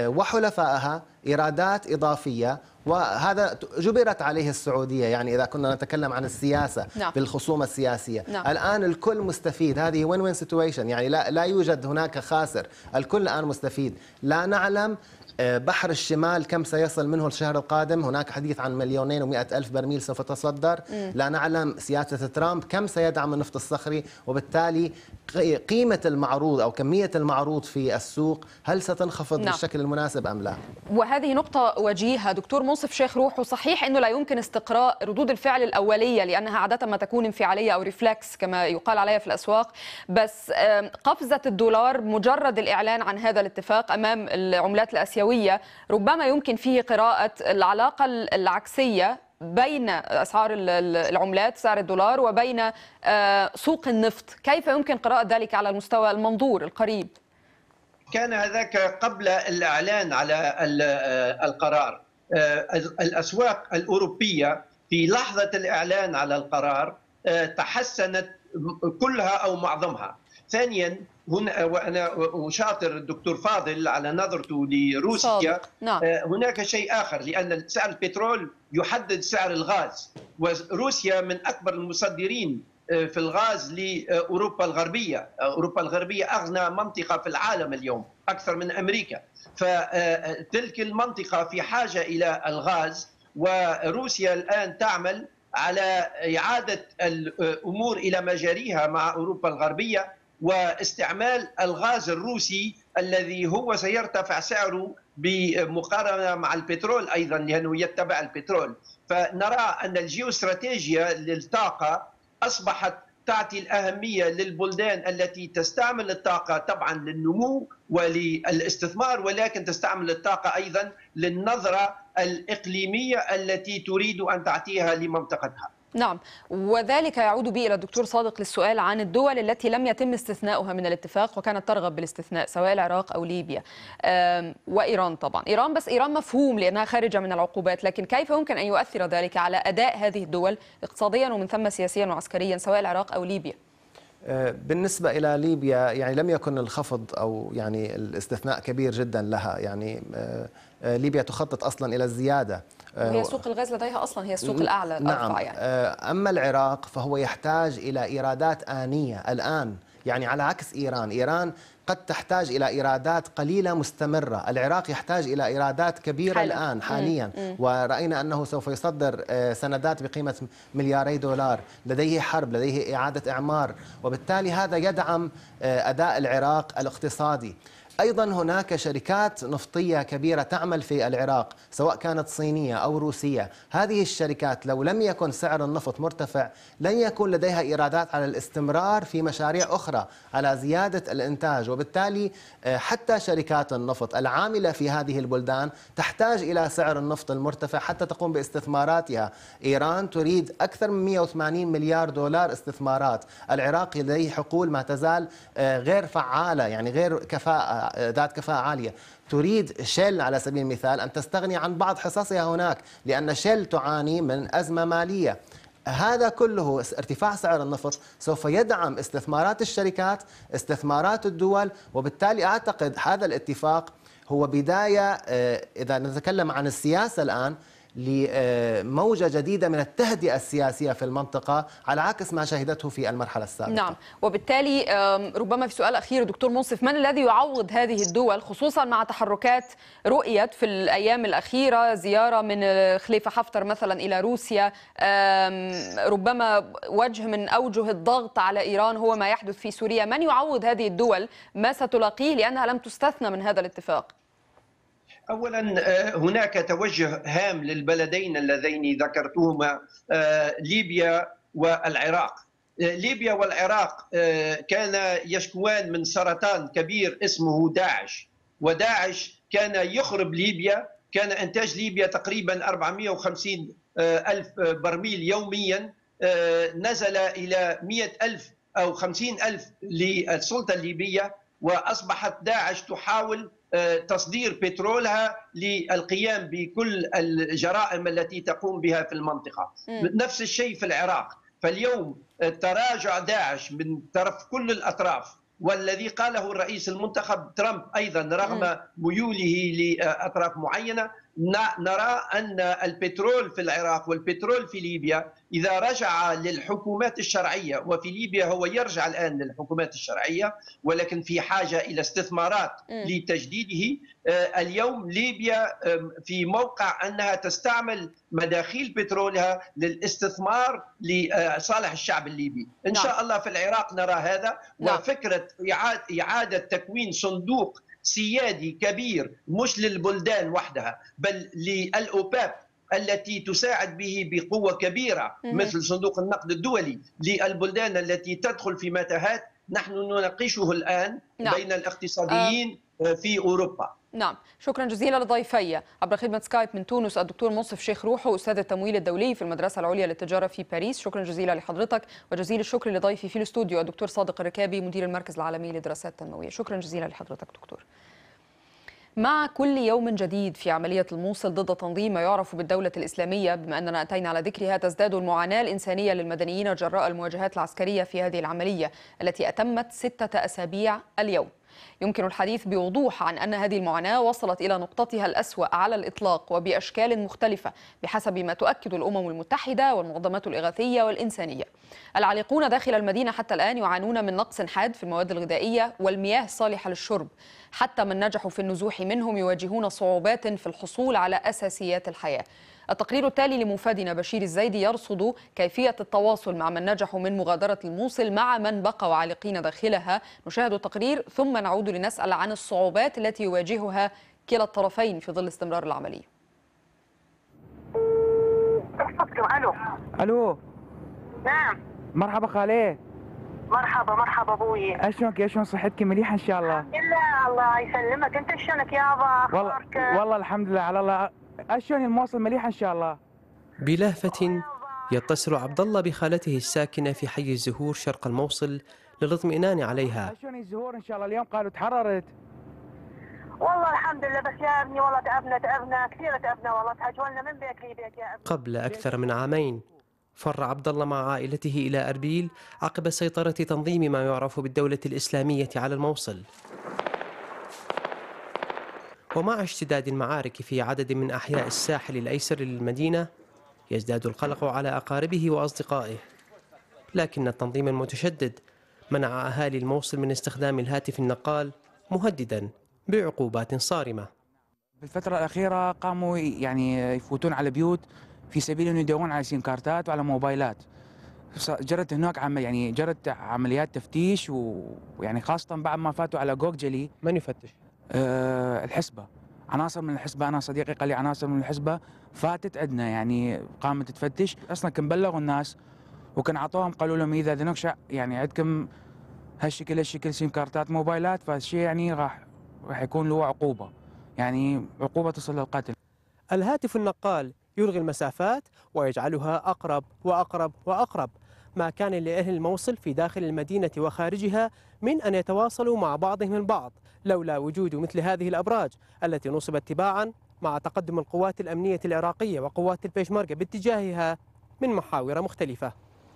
Speaker 11: وحلفائها إيرادات إضافية، وهذا جبرت عليه السعودية. يعني إذا كنا نتكلم عن السياسة بالخصومة السياسية، الآن الكل مستفيد، هذه وين وين سيتويشن، يعني لا يوجد هناك خاسر، الكل الآن مستفيد. لا نعلم بحر الشمال كم سيصل منه الشهر القادم، هناك حديث عن 2,100,000 برميل سوف تصدر. لا نعلم سياسة ترامب كم سيدعم النفط الصخري، وبالتالي قيمة المعروض أو كمية المعروض في السوق هل ستنخفض بالشكل المناسب أم لا؟
Speaker 1: وهذه نقطة وجيهة. دكتور منصف شيخ روح، وصحيح أنه لا يمكن استقراء ردود الفعل الأولية لأنها عادة ما تكون انفعالية أو ريفلكس كما يقال عليها في الأسواق، بس قفزة الدولار مجرد الإعلان عن هذا الاتفاق أمام العملات الآسيوية ربما يمكن فيه قراءة العلاقة العكسية بين أسعار العملات سعر الدولار وبين سوق النفط. كيف يمكن قراءة ذلك على المستوى المنظور القريب؟
Speaker 10: كان هذاك قبل الإعلان على القرار. الأسواق الأوروبية في لحظة الإعلان على القرار تحسنت كلها أو معظمها. ثانيا هنا وأنا أشاطر الدكتور فاضل على نظرته لروسيا، هناك شيء آخر، لأن سعر البترول يحدد سعر الغاز، وروسيا من أكبر المصدرين في الغاز لأوروبا الغربية. أوروبا الغربية أغنى منطقة في العالم اليوم أكثر من أمريكا، فتلك المنطقة في حاجة إلى الغاز، وروسيا الآن تعمل على إعادة الأمور إلى مجاريها مع أوروبا الغربية، واستعمال الغاز الروسي الذي هو سيرتفع سعره بمقارنة مع البترول أيضا لأنه يتبع البترول. فنرى أن الجيوستراتيجيا للطاقة أصبحت تعطي الأهمية للبلدان التي تستعمل الطاقة طبعا للنمو وللاستثمار، ولكن تستعمل الطاقة أيضا للنظرة الإقليمية التي تريد أن تعطيها لمنطقتها.
Speaker 1: نعم، وذلك يعود بي إلى الدكتور صادق للسؤال عن الدول التي لم يتم استثناؤها من الاتفاق وكانت ترغب بالاستثناء، سواء العراق أو ليبيا وإيران. طبعا إيران، بس إيران مفهوم لأنها خارجة من العقوبات، لكن كيف يمكن أن يؤثر ذلك على أداء هذه الدول اقتصاديا ومن ثم سياسيا وعسكريا، سواء العراق أو ليبيا؟
Speaker 11: بالنسبة إلى ليبيا يعني لم يكن الخفض أو يعني الاستثناء كبير جدا لها، يعني ليبيا تخطط أصلا إلى الزيادة،
Speaker 1: وهي سوق الغاز لديها أصلا هي السوق الأعلى الأرفع.
Speaker 11: نعم.
Speaker 1: يعني
Speaker 11: أما العراق فهو يحتاج إلى إيرادات آنية الآن، يعني على عكس إيران قد تحتاج إلى إيرادات قليلة مستمرة. العراق يحتاج إلى إيرادات كبيرة الآن حاليا. ورأينا أنه سوف يصدر سندات بقيمة ملياري دولار، لديه حرب، لديه إعادة إعمار، وبالتالي هذا يدعم أداء العراق الاقتصادي. أيضا هناك شركات نفطية كبيرة تعمل في العراق سواء كانت صينية أو روسية. هذه الشركات لو لم يكن سعر النفط مرتفع لن يكون لديها إيرادات على الاستمرار في مشاريع أخرى على زيادة الإنتاج، وبالتالي حتى شركات النفط العاملة في هذه البلدان تحتاج إلى سعر النفط المرتفع حتى تقوم باستثماراتها. إيران تريد أكثر من 180 مليار دولار استثمارات. العراق لديه حقول ما تزال غير فعالة، يعني غير كفاءة، ذات كفاءة عالية. تريد شيل على سبيل المثال أن تستغني عن بعض حصصها هناك، لأن شيل تعاني من أزمة مالية. هذا كله ارتفاع سعر النفط سوف يدعم استثمارات الشركات، استثمارات الدول، وبالتالي أعتقد هذا الاتفاق هو بداية، إذا نتكلم عن السياسة الآن، لموجة جديدة من التهدئة السياسية في المنطقة على عكس ما شهدته في المرحلة السابقة.
Speaker 1: نعم، وبالتالي ربما في سؤال أخير دكتور منصف، من الذي يعوض هذه الدول خصوصا مع تحركات رؤيت في الأيام الأخيرة، زيارة من خليفة حفتر مثلا إلى روسيا، ربما وجه من أوجه الضغط على إيران هو ما يحدث في سوريا. من يعوض هذه الدول ما ستلاقيه لأنها لم تستثنى من هذا الاتفاق؟
Speaker 10: أولا هناك توجه هام للبلدين اللذين ذكرتهما، ليبيا والعراق. ليبيا والعراق كان يشكوان من سرطان كبير اسمه داعش، وداعش كان يخرب ليبيا. كان إنتاج ليبيا تقريبا 450 ألف برميل يوميا، نزل إلى 100 ألف أو 50 ألف للسلطة الليبية، وأصبحت داعش تحاول تصدير بترولها للقيام بكل الجرائم التي تقوم بها في المنطقة. نفس الشيء في العراق. فاليوم تراجع داعش من طرف كل الأطراف، والذي قاله الرئيس المنتخب ترامب أيضا رغم ميوله لأطراف معينة، نرى أن البترول في العراق والبترول في ليبيا إذا رجع للحكومات الشرعية، وفي ليبيا هو يرجع الآن للحكومات الشرعية ولكن في حاجة إلى استثمارات لتجديده. اليوم ليبيا في موقع أنها تستعمل مداخيل بترولها للاستثمار لصالح الشعب الليبي. إن شاء الله في العراق نرى هذا، وفكرة إعادة تكوين صندوق سيادي كبير مش للبلدان وحدها بل للأوباب التي تساعد به بقوة كبيرة مثل صندوق النقد الدولي للبلدان التي تدخل في متاهات نحن نناقشه الآن بين الاقتصاديين في أوروبا.
Speaker 1: نعم، شكرا جزيلا لضيفي عبر خدمة سكايب من تونس الدكتور منصف شيخ روحو أستاذ التمويل الدولي في المدرسة العليا للتجارة في باريس. شكرا جزيلا لحضرتك، وجزيل الشكر لضيفي في الاستوديو الدكتور صادق الركابي مدير المركز العالمي للدراسات التنموية. شكرا جزيلا لحضرتك دكتور. مع كل يوم جديد في عملية الموصل ضد تنظيم ما يعرف بالدولة الإسلامية، بما أننا أتينا على ذكرها، تزداد المعاناة الإنسانية للمدنيين جراء المواجهات العسكرية في هذه العملية التي أتمت 6 أسابيع اليوم. يمكن الحديث بوضوح عن أن هذه المعاناة وصلت إلى نقطتها الأسوأ على الإطلاق وبأشكال مختلفة بحسب ما تؤكد الأمم المتحدة والمنظمات الإغاثية والإنسانية. العالقون داخل المدينة حتى الآن يعانون من نقص حاد في المواد الغذائية والمياه الصالحة للشرب، حتى من نجحوا في النزوح منهم يواجهون صعوبات في الحصول على أساسيات الحياة. التقرير التالي لمفادنا بشير الزيدي يرصد كيفية التواصل مع من نجحوا من مغادرة الموصل مع من بقوا عالقين داخلها. نشاهد التقرير ثم نعود لنسأل عن الصعوبات التي يواجهها كلا الطرفين في ظل استمرار العملية.
Speaker 12: الو.
Speaker 13: الو.
Speaker 12: نعم.
Speaker 13: مرحبا خالي.
Speaker 12: مرحبا ابوي.
Speaker 13: اشلونك؟ شلون صحتك؟ مليحه ان شاء الله؟
Speaker 12: الا الله يسلمك. انت شلونك يابا؟
Speaker 13: والله الحمد لله على الله. شلون المواصل؟ مليحه ان شاء الله.
Speaker 14: بلهفة يتصل عبد الله بخالته الساكنة في حي الزهور شرق الموصل للاطمئنان عليها.
Speaker 13: شلون الزهور ان شاء الله؟ اليوم قالوا تحررت.
Speaker 12: والله الحمد لله، بس يا ابني والله تعبنا كثير والله، تهجولنا من بيت لبيت يا ابني.
Speaker 14: قبل أكثر من عامين فر عبد الله مع عائلته إلى أربيل عقب سيطرة تنظيم ما يعرف بالدولة الإسلامية على الموصل. ومع اشتداد المعارك في عدد من أحياء الساحل الأيسر للمدينة يزداد القلق على أقاربه وأصدقائه. لكن التنظيم المتشدد منع أهالي الموصل من استخدام الهاتف النقال، مهددا بعقوبات صارمة.
Speaker 13: بالفترة الأخيرة قاموا يعني يفوتون على بيوت في سبيل أن يدورون على سيم كارتات وعلى موبايلات. جرت هناك جرت عمليات تفتيش، ويعني خاصة بعد ما فاتوا على جوجلي.
Speaker 14: من يفتش؟
Speaker 13: الحسبة، عناصر من الحسبة. أنا صديقي قال لي عناصر من الحسبة فاتت عندنا، يعني قامت تفتش. أصلا كان بلغوا الناس وكان عطوهم، قالوا لهم إذا ذنك يعني عندكم هالشكل سيم كارتات موبايلات، فالشيء يعني راح يكون له عقوبة، يعني عقوبة تصل للقتل.
Speaker 14: الهاتف النقال يلغي المسافات ويجعلها أقرب وأقرب وأقرب، ما كان لأهل الموصل في داخل المدينة وخارجها من أن يتواصلوا مع بعضهم البعض لولا وجود مثل هذه الأبراج التي نصبت تباعا مع تقدم القوات الأمنية العراقية وقوات البيشمركة باتجاهها من محاور مختلفة.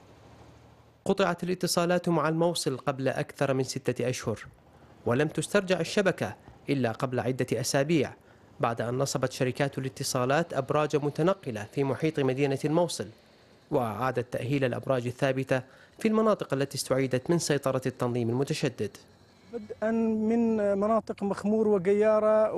Speaker 14: قطعت الاتصالات مع الموصل قبل أكثر من 6 أشهر، ولم تسترجع الشبكة إلا قبل عدة أسابيع بعد أن نصبت شركات الاتصالات أبراج متنقلة في محيط مدينة الموصل، وأعادت تأهيل الأبراج الثابتة في المناطق التي استعيدت من سيطرة التنظيم المتشدد.
Speaker 15: بدءا من مناطق مخمور وقيارة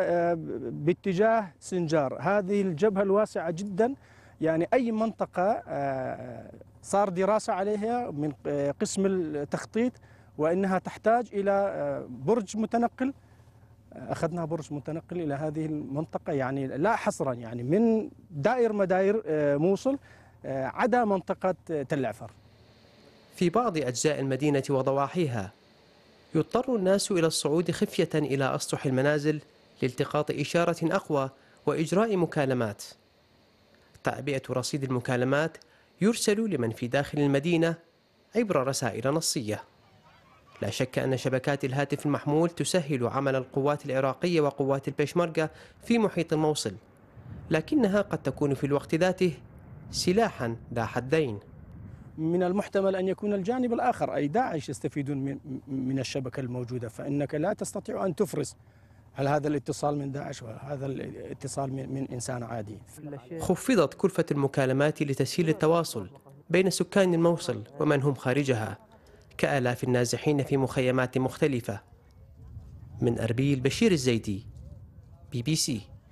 Speaker 15: وباتجاه سنجار، هذه الجبهة الواسعة جدا، يعني أي منطقة صار دراسة عليها من قسم التخطيط وإنها تحتاج إلى برج متنقل. أخذنا برج متنقل إلى هذه المنطقة، يعني لا حصرا، يعني من مداير موصل عدا منطقة تل عفر.
Speaker 14: في بعض أجزاء المدينة وضواحيها يضطر الناس إلى الصعود خفية إلى أسطح المنازل لالتقاط إشارة أقوى وإجراء مكالمات. تعبئة رصيد المكالمات يرسل لمن في داخل المدينة عبر رسائل نصية. لا شك أن شبكات الهاتف المحمول تسهل عمل القوات العراقية وقوات البيشمركة في محيط الموصل، لكنها قد تكون في الوقت ذاته سلاحا ذا حدين.
Speaker 15: من المحتمل أن يكون الجانب الآخر أي داعش يستفيدون من الشبكة الموجودة، فإنك لا تستطيع أن تفرز هل هذا الاتصال من داعش وهذا الاتصال من إنسان عادي.
Speaker 14: خفضت كلفة المكالمات لتسهيل التواصل بين سكان الموصل ومن هم خارجها كآلاف النازحين في مخيمات مختلفة. من أربيل، بشير الزيدي، BBC.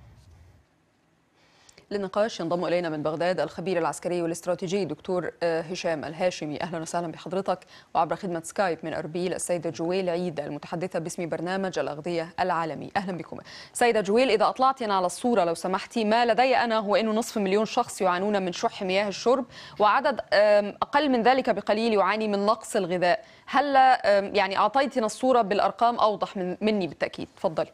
Speaker 1: للنقاش ينضم إلينا من بغداد الخبير العسكري والاستراتيجي دكتور هشام الهاشمي. أهلا وسهلا بحضرتك. وعبر خدمة سكايب من أربيل السيدة جويل عيد المتحدثة باسم برنامج الأغذية العالمي. أهلا بكم سيدة جويل. إذا أطلعتنا على الصورة لو سمحتي، ما لدي أنا هو أنه 500,000 شخص يعانون من شح مياه الشرب، وعدد أقل من ذلك بقليل يعاني من نقص الغذاء. هل يعني أعطيتنا الصورة بالأرقام أوضح مني بالتأكيد؟ تفضل.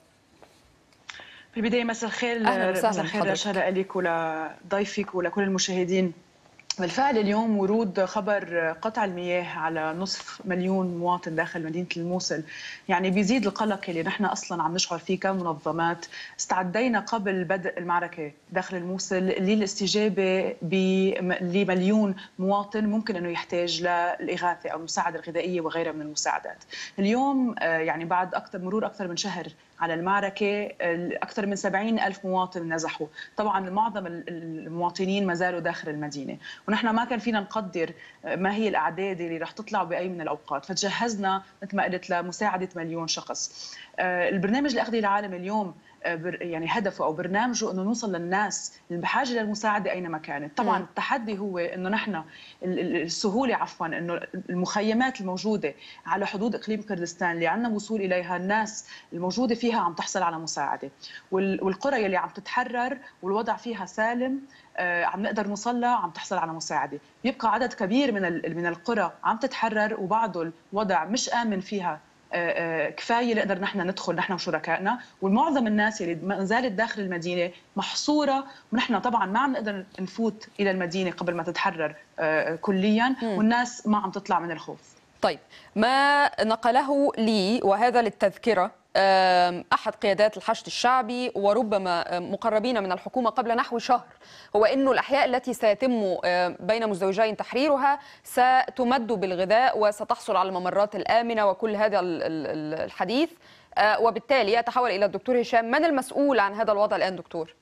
Speaker 16: في البداية مساء الخير. مساء الخير رشا لك ولضيفك ولكل المشاهدين. بالفعل اليوم ورود خبر قطع المياه على 500,000 مواطن داخل مدينة الموصل يعني بيزيد القلق اللي نحن أصلا عم نشعر فيه كمنظمات. استعدينا قبل بدء المعركة داخل الموصل للاستجابة لمليون مواطن ممكن أنه يحتاج للإغاثة أو المساعدة الغذائية وغيرها من المساعدات. اليوم يعني بعد مرور أكثر من شهر على المعركة أكثر من 70,000 مواطن نزحوا. طبعا معظم المواطنين ما زالوا داخل المدينة، ونحن ما كان فينا نقدر ما هي الأعداد اللي رح تطلع بأي من الأوقات، فتجهزنا مثل ما قلت لمساعدة 1,000,000 شخص. البرنامج الأغذية العالمي اليوم يعني هدفه أو برنامجه أنه نوصل للناس اللي بحاجة للمساعدة أينما كانت. طبعا التحدي هو أنه نحن السهولة أنه المخيمات الموجودة على حدود إقليم كردستان اللي عندنا وصول إليها الناس الموجودة فيها عم تحصل على مساعدة، والقرى اللي عم تتحرر والوضع فيها سالم عم نقدر نوصل لها عم تحصل على مساعدة. يبقى عدد كبير من القرى عم تتحرر وبعض الوضع مش آمن فيها كفايه نقدر نحن ندخل نحن وشركائنا، والمعظم الناس اللي ما زالت داخل المدينه محصوره، ونحن طبعا ما عم نقدر نفوت الى المدينه قبل ما تتحرر كليا، والناس ما عم تطلع من الخوف.
Speaker 1: طيب، ما نقله لي وهذا للتذكره أحد قيادات الحشد الشعبي وربما مقربين من الحكومة قبل نحو شهر، هو أنه الأحياء التي سيتم بين مزدوجين تحريرها ستمد بالغذاء وستحصل على الممرات الآمنة وكل هذا الحديث وبالتالي أتحول إلى الدكتور هشام، من المسؤول عن هذا الوضع الآن دكتور؟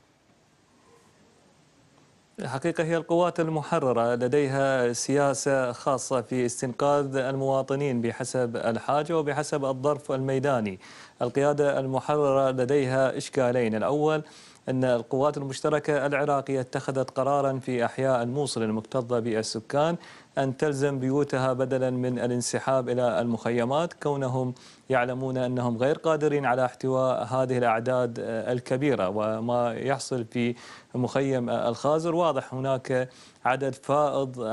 Speaker 17: حقيقة هي القوات المحررة لديها سياسة خاصة في استنقاذ المواطنين بحسب الحاجة وبحسب الظرف الميداني. القيادة المحررة لديها إشكالين: الأول أن القوات المشتركة العراقية اتخذت قرارا في أحياء الموصل المكتظة بالسكان أن تلزم بيوتها بدلا من الانسحاب إلى المخيمات، كونهم يعلمون أنهم غير قادرين على احتواء هذه الأعداد الكبيرة. وما يحصل في مخيم الخازر واضح هناك عدد فائض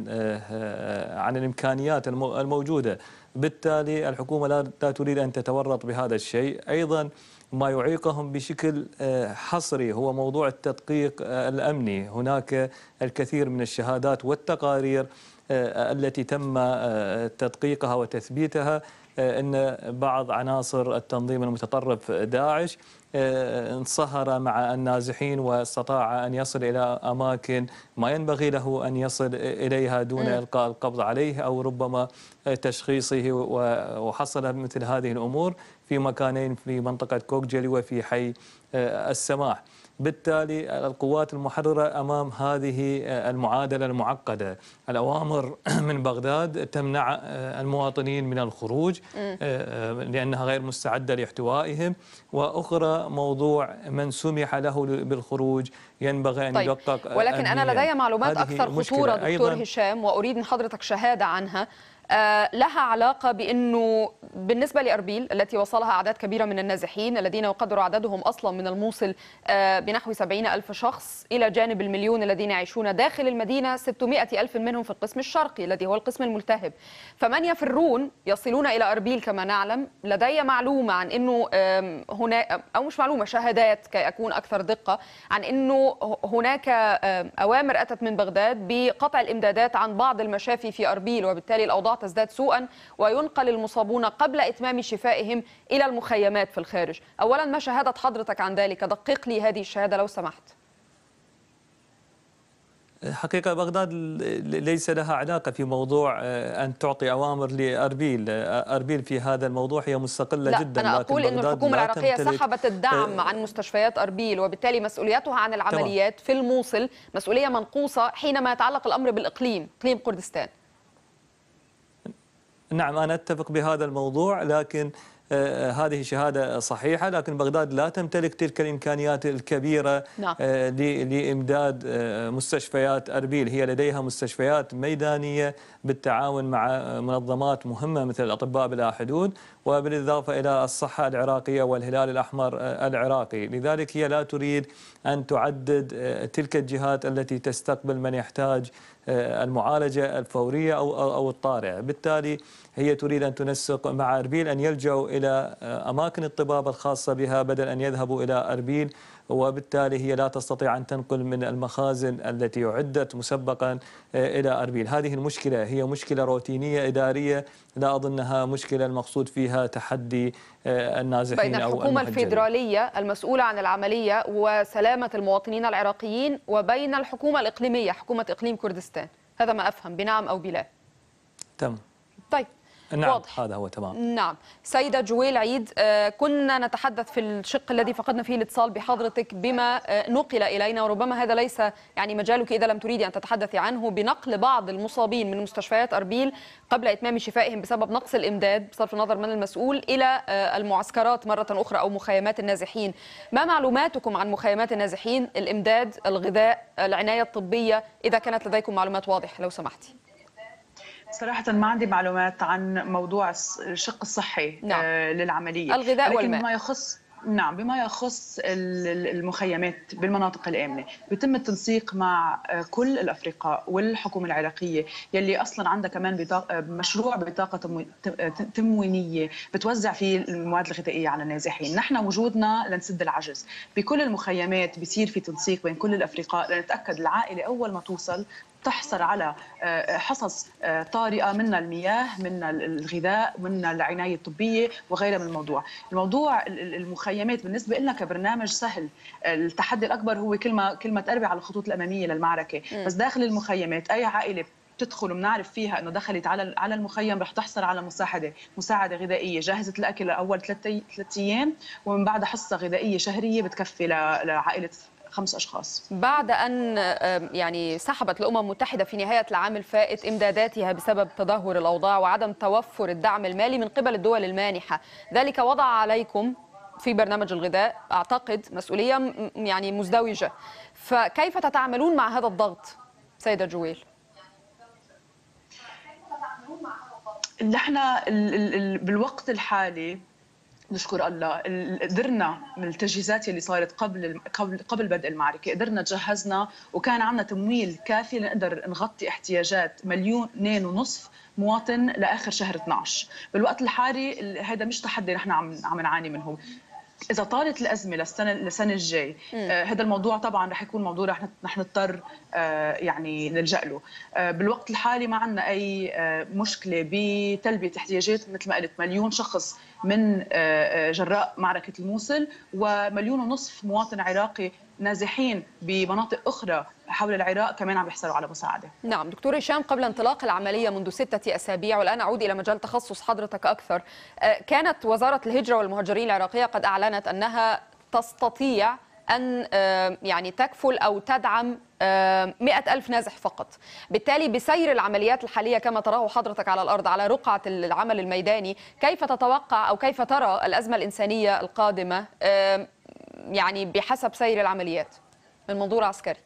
Speaker 17: عن الإمكانيات الموجودة، بالتالي الحكومة لا تريد أن تتورط بهذا الشيء. أيضا ما يعيقهم بشكل حصري هو موضوع التدقيق الأمني. هناك الكثير من الشهادات والتقارير التي تم تدقيقها وتثبيتها أن بعض عناصر التنظيم المتطرف داعش انصهر مع النازحين واستطاع أن يصل إلى أماكن ما ينبغي له أن يصل إليها دون إلقاء القبض عليه أو ربما تشخيصه. وحصل مثل هذه الأمور في مكانين، في منطقة كوكجلي وفي حي السماح. بالتالي القوات المحررة أمام هذه المعادلة المعقدة. الأوامر من بغداد تمنع المواطنين من الخروج لأنها غير مستعدة لاحتوائهم، وأخرى موضوع من سمح له بالخروج ينبغي أن يدقق.
Speaker 1: ولكن أنا لدي معلومات أكثر خطورة دكتور هشام، وأريد من حضرتك شهادة عنها، لها علاقة بأنه بالنسبة لأربيل التي وصلها أعداد كبيرة من النازحين الذين يقدر عددهم أصلا من الموصل بنحو 70,000 شخص، إلى جانب المليون الذين يعيشون داخل المدينة 600,000 منهم في القسم الشرقي الذي هو القسم الملتهب. فمن يفرون يصلون إلى أربيل كما نعلم. لدي معلومة عن أنه هناك، أو مش معلومة، شهادات كي أكون أكثر دقة، عن أنه هناك أوامر أتت من بغداد بقطع الإمدادات عن بعض المشافي في أربيل، وبالتالي الأوضاع تزداد سوءا وينقل المصابون قبل إتمام شفائهم إلى المخيمات في الخارج. أولا، ما شهادة حضرتك عن ذلك؟ دقق لي هذه الشهادة لو سمحت.
Speaker 17: حقيقة بغداد ليس لها علاقة في موضوع أن تعطي أوامر لأربيل. أربيل في هذا الموضوع هي مستقلة
Speaker 1: لا،
Speaker 17: جدا.
Speaker 1: أنا أقول أن الحكومة العراقية سحبت الدعم عن مستشفيات أربيل، وبالتالي مسؤوليتها عن العمليات في الموصل مسؤولية منقوصة حينما يتعلق الأمر بالإقليم، إقليم كردستان. نعم،
Speaker 17: أنا أتفق بهذا الموضوع، لكن هذه شهادة صحيحة، لكن بغداد لا تمتلك تلك الإمكانيات الكبيرة لإمداد مستشفيات أربيل. هي لديها مستشفيات ميدانية بالتعاون مع منظمات مهمة مثل الأطباء بلا حدود، وبالإضافة إلى الصحة العراقية والهلال الأحمر العراقي. لذلك هي لا تريد أن تعدد تلك الجهات التي تستقبل من يحتاج المعالجة الفورية أو الطارئة. بالتالي هي تريد أن تنسق مع أربيل أن يلجأوا إلى أماكن الطبابة الخاصة بها بدل أن يذهبوا إلى أربيل، وبالتالي هي لا تستطيع أن تنقل من المخازن التي أعدت مسبقا إلى أربيل. هذه المشكلة هي مشكلة روتينية إدارية، لا أظنها مشكلة المقصود فيها تحدي النازحين أو
Speaker 1: الحكومة الفيدرالية المسؤولة عن العملية وسلامة المواطنين العراقيين، وبين الحكومة الإقليمية حكومة إقليم كردستان. هذا ما أفهم، بنعم أو بلا؟
Speaker 17: تمام.
Speaker 1: طيب،
Speaker 17: نعم،
Speaker 1: واضح.
Speaker 17: هذا هو تمام.
Speaker 1: نعم. سيدة جويل عيد، كنا نتحدث في الشق الذي فقدنا فيه الاتصال بحضرتك بما نقل إلينا، وربما هذا ليس يعني مجالك إذا لم تريدي أن تتحدثي عنه، بنقل بعض المصابين من مستشفيات أربيل قبل إتمام شفائهم بسبب نقص الإمداد بصرف النظر من المسؤول إلى المعسكرات مرة أخرى أو مخيمات النازحين. ما معلوماتكم عن مخيمات النازحين، الإمداد، الغذاء، العناية الطبية، إذا كانت لديكم معلومات واضحة لو سمحتي؟
Speaker 16: صراحة ما عندي معلومات عن موضوع الشق الصحي للعملية.
Speaker 1: الغذاء والماء.
Speaker 16: بما يخص المخيمات بالمناطق الآمنة بيتم التنسيق مع كل الأفرقاء والحكومة العراقية يلي أصلا عندها كمان مشروع بطاقة تموينية بتوزع فيه المواد الغذائية على النازحين. نحن وجودنا لنسد العجز بكل المخيمات، بيصير في تنسيق بين كل الأفرقاء لنتأكد العائلة أول ما توصل تحصل على حصص طارئة من المياه، من الغذاء، من العناية الطبية وغيرها من الموضوع المخيمات بالنسبة لنا كبرنامج سهل. التحدي الأكبر هو كلمة تقربي على الخطوط الأمامية للمعركة. بس داخل المخيمات أي عائلة بتدخل وبنعرف فيها انه دخلت على المخيم رح تحصل على مساعده غذائيه جاهزه الاكل لاول 3 ايام، ومن بعدها حصه غذائيه شهريه بتكفي لعائله 5 أشخاص.
Speaker 1: بعد أن يعني سحبت الأمم المتحدة في نهاية العام الفائت إمداداتها بسبب تدهور الأوضاع وعدم توفر الدعم المالي من قبل الدول المانحة، ذلك وضع عليكم في برنامج الغذاء أعتقد مسؤولية يعني مزدوجة، فكيف تتعاملون مع هذا الضغط سيدة جويل؟
Speaker 16: نحن بالوقت الحالي نشكر الله قدرنا من التجهيزات اللي صارت قبل بدء المعركه، قدرنا تجهزنا وكان عندنا تمويل كافي لنقدر نغطي احتياجات 2.5 مليون مواطن لاخر شهر 12. بالوقت الحالي هذا مش تحدي نحن عم نعاني منه. إذا طالت الأزمة للسنة الجاي هذا الموضوع طبعا رح يكون موضوع رح نضطر يعني نلجأ له. بالوقت الحالي ما عندنا أي مشكلة بتلبية احتياجات مثل ما قلت 1 مليون شخص من جراء معركة الموصل، و1.5 مليون مواطن عراقي نازحين بمناطق أخرى حول العراق كمان عم يحصلوا على مساعدة.
Speaker 1: نعم دكتور هشام، قبل انطلاق العملية منذ 6 أسابيع، والآن أعود إلى مجال تخصص حضرتك أكثر، كانت وزارة الهجرة والمهاجرين العراقية قد أعلنت أنها تستطيع أن يعني تكفل أو تدعم 100,000 نازح فقط. بالتالي بسير العمليات الحالية كما تراه حضرتك على الأرض على رقعة العمل الميداني، كيف تتوقع أو كيف ترى الأزمة الإنسانية القادمة يعني بحسب سير العمليات من منظور عسكري؟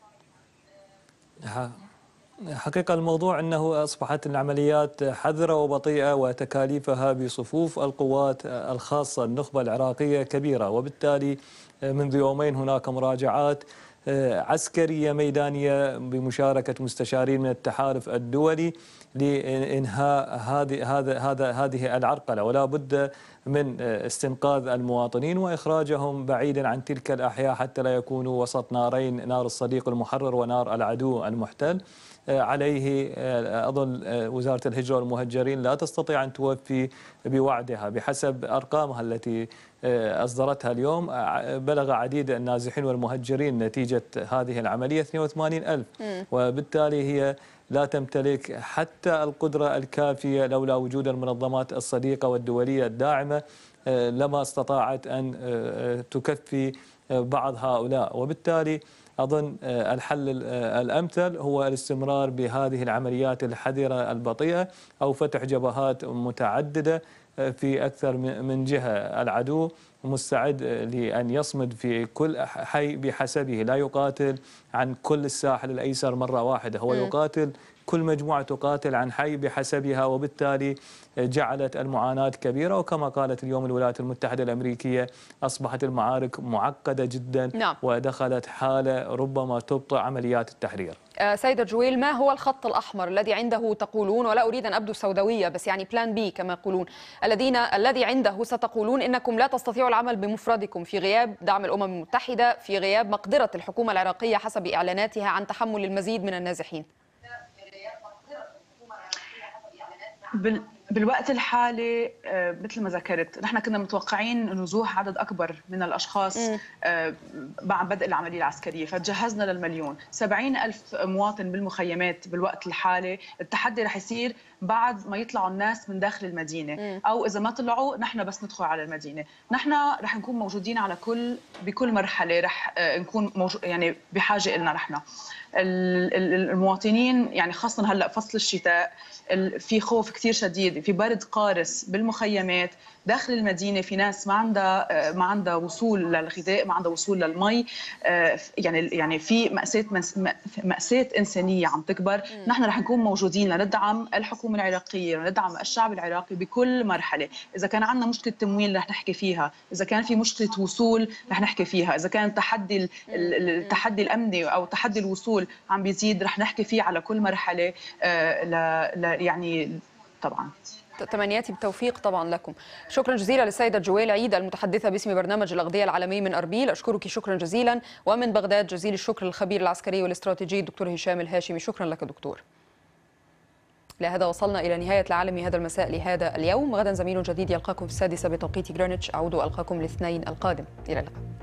Speaker 17: حقيقة الموضوع أنه أصبحت العمليات حذرة وبطيئة وتكاليفها بصفوف القوات الخاصة النخبة العراقية كبيرة، وبالتالي منذ يومين هناك مراجعات عسكرية ميدانية بمشاركة مستشارين من التحالف الدولي لإنهاء هذه العرقلة، ولا بد من استنقاذ المواطنين وإخراجهم بعيدا عن تلك الأحياء حتى لا يكونوا وسط نارين، نار الصديق المحرر ونار العدو المحتل. عليه أظن وزارة الهجرة والمهجرين لا تستطيع أن توفي بوعدها. بحسب أرقامها التي أصدرتها اليوم بلغ عديد النازحين والمهجرين نتيجة هذه العملية 82,000، وبالتالي هي لا تمتلك حتى القدرة الكافية. لولا وجود المنظمات الصديقة والدولية الداعمة لما استطاعت أن تكفي بعض هؤلاء، وبالتالي أظن الحل الأمثل هو الاستمرار بهذه العمليات الحذرة البطيئة أو فتح جبهات متعددة في أكثر من جهة. العدو مستعد لأن يصمد في كل حي بحسبه، لا يقاتل عن كل الساحل الأيسر مرة واحدة، هو يقاتل كل مجموعة تقاتل عن حي بحسبها، وبالتالي جعلت المعاناة كبيرة. وكما قالت اليوم الولايات المتحدة الأمريكية أصبحت المعارك معقدة جدا، نعم. ودخلت حالة ربما تبطئ عمليات التحرير.
Speaker 1: سيدة جويل، ما هو الخط الأحمر الذي عنده تقولون، ولا أريد أن أبدو سوداوية بس يعني بلان بي كما يقولون، الذي عنده ستقولون إنكم لا تستطيعوا العمل بمفردكم في غياب دعم الأمم المتحدة، في غياب مقدرة الحكومة العراقية حسب إعلاناتها عن تحمل المزيد من النازحين؟
Speaker 16: بالوقت الحالي مثل ما ذكرت نحن كنا متوقعين نزوح عدد أكبر من الأشخاص مع بدء العملية العسكرية، فتجهزنا للمليون. 70,000 مواطن بالمخيمات بالوقت الحالي. التحدي رح يصير بعد ما يطلعوا الناس من داخل المدينة، أو إذا ما طلعوا نحن بس ندخل على المدينة. نحن رح نكون موجودين على بكل مرحلة، رح نكون يعني بحاجة إلنا نحن المواطنين، يعني خاصة هلأ فصل الشتاء في خوف كثير شديد، في برد قارس بالمخيمات داخل المدينة، في ناس ما عندها وصول للغذاء، ما عندها وصول للمي، يعني في مأساة إنسانية عم تكبر. نحن رح نكون موجودين لندعم الحكومة العراقية وندعم الشعب العراقي بكل مرحلة. إذا كان عندنا مشكلة تمويل رح نحكي فيها، إذا كان في مشكلة وصول رح نحكي فيها، إذا كان التحدي الأمني أو تحدي الوصول عم بيزيد رح نحكي فيه على كل مرحلة. يعني طبعا
Speaker 1: تمنياتي بالتوفيق طبعا لكم. شكرا جزيلا للسيدة جويل عيد المتحدثة باسم برنامج الأغذية العالمي من أربيل، أشكرك شكرا جزيلا. ومن بغداد جزيل الشكر للخبير العسكري والاستراتيجي الدكتور هشام الهاشمي، شكرا لك دكتور. لهذا وصلنا إلى نهاية العالم هذا المساء لهذا اليوم. غدا زميل جديد يلقاكم في 6 بتوقيت غرينتش، أعود ألقاكم الاثنين القادم. إلى اللقاء.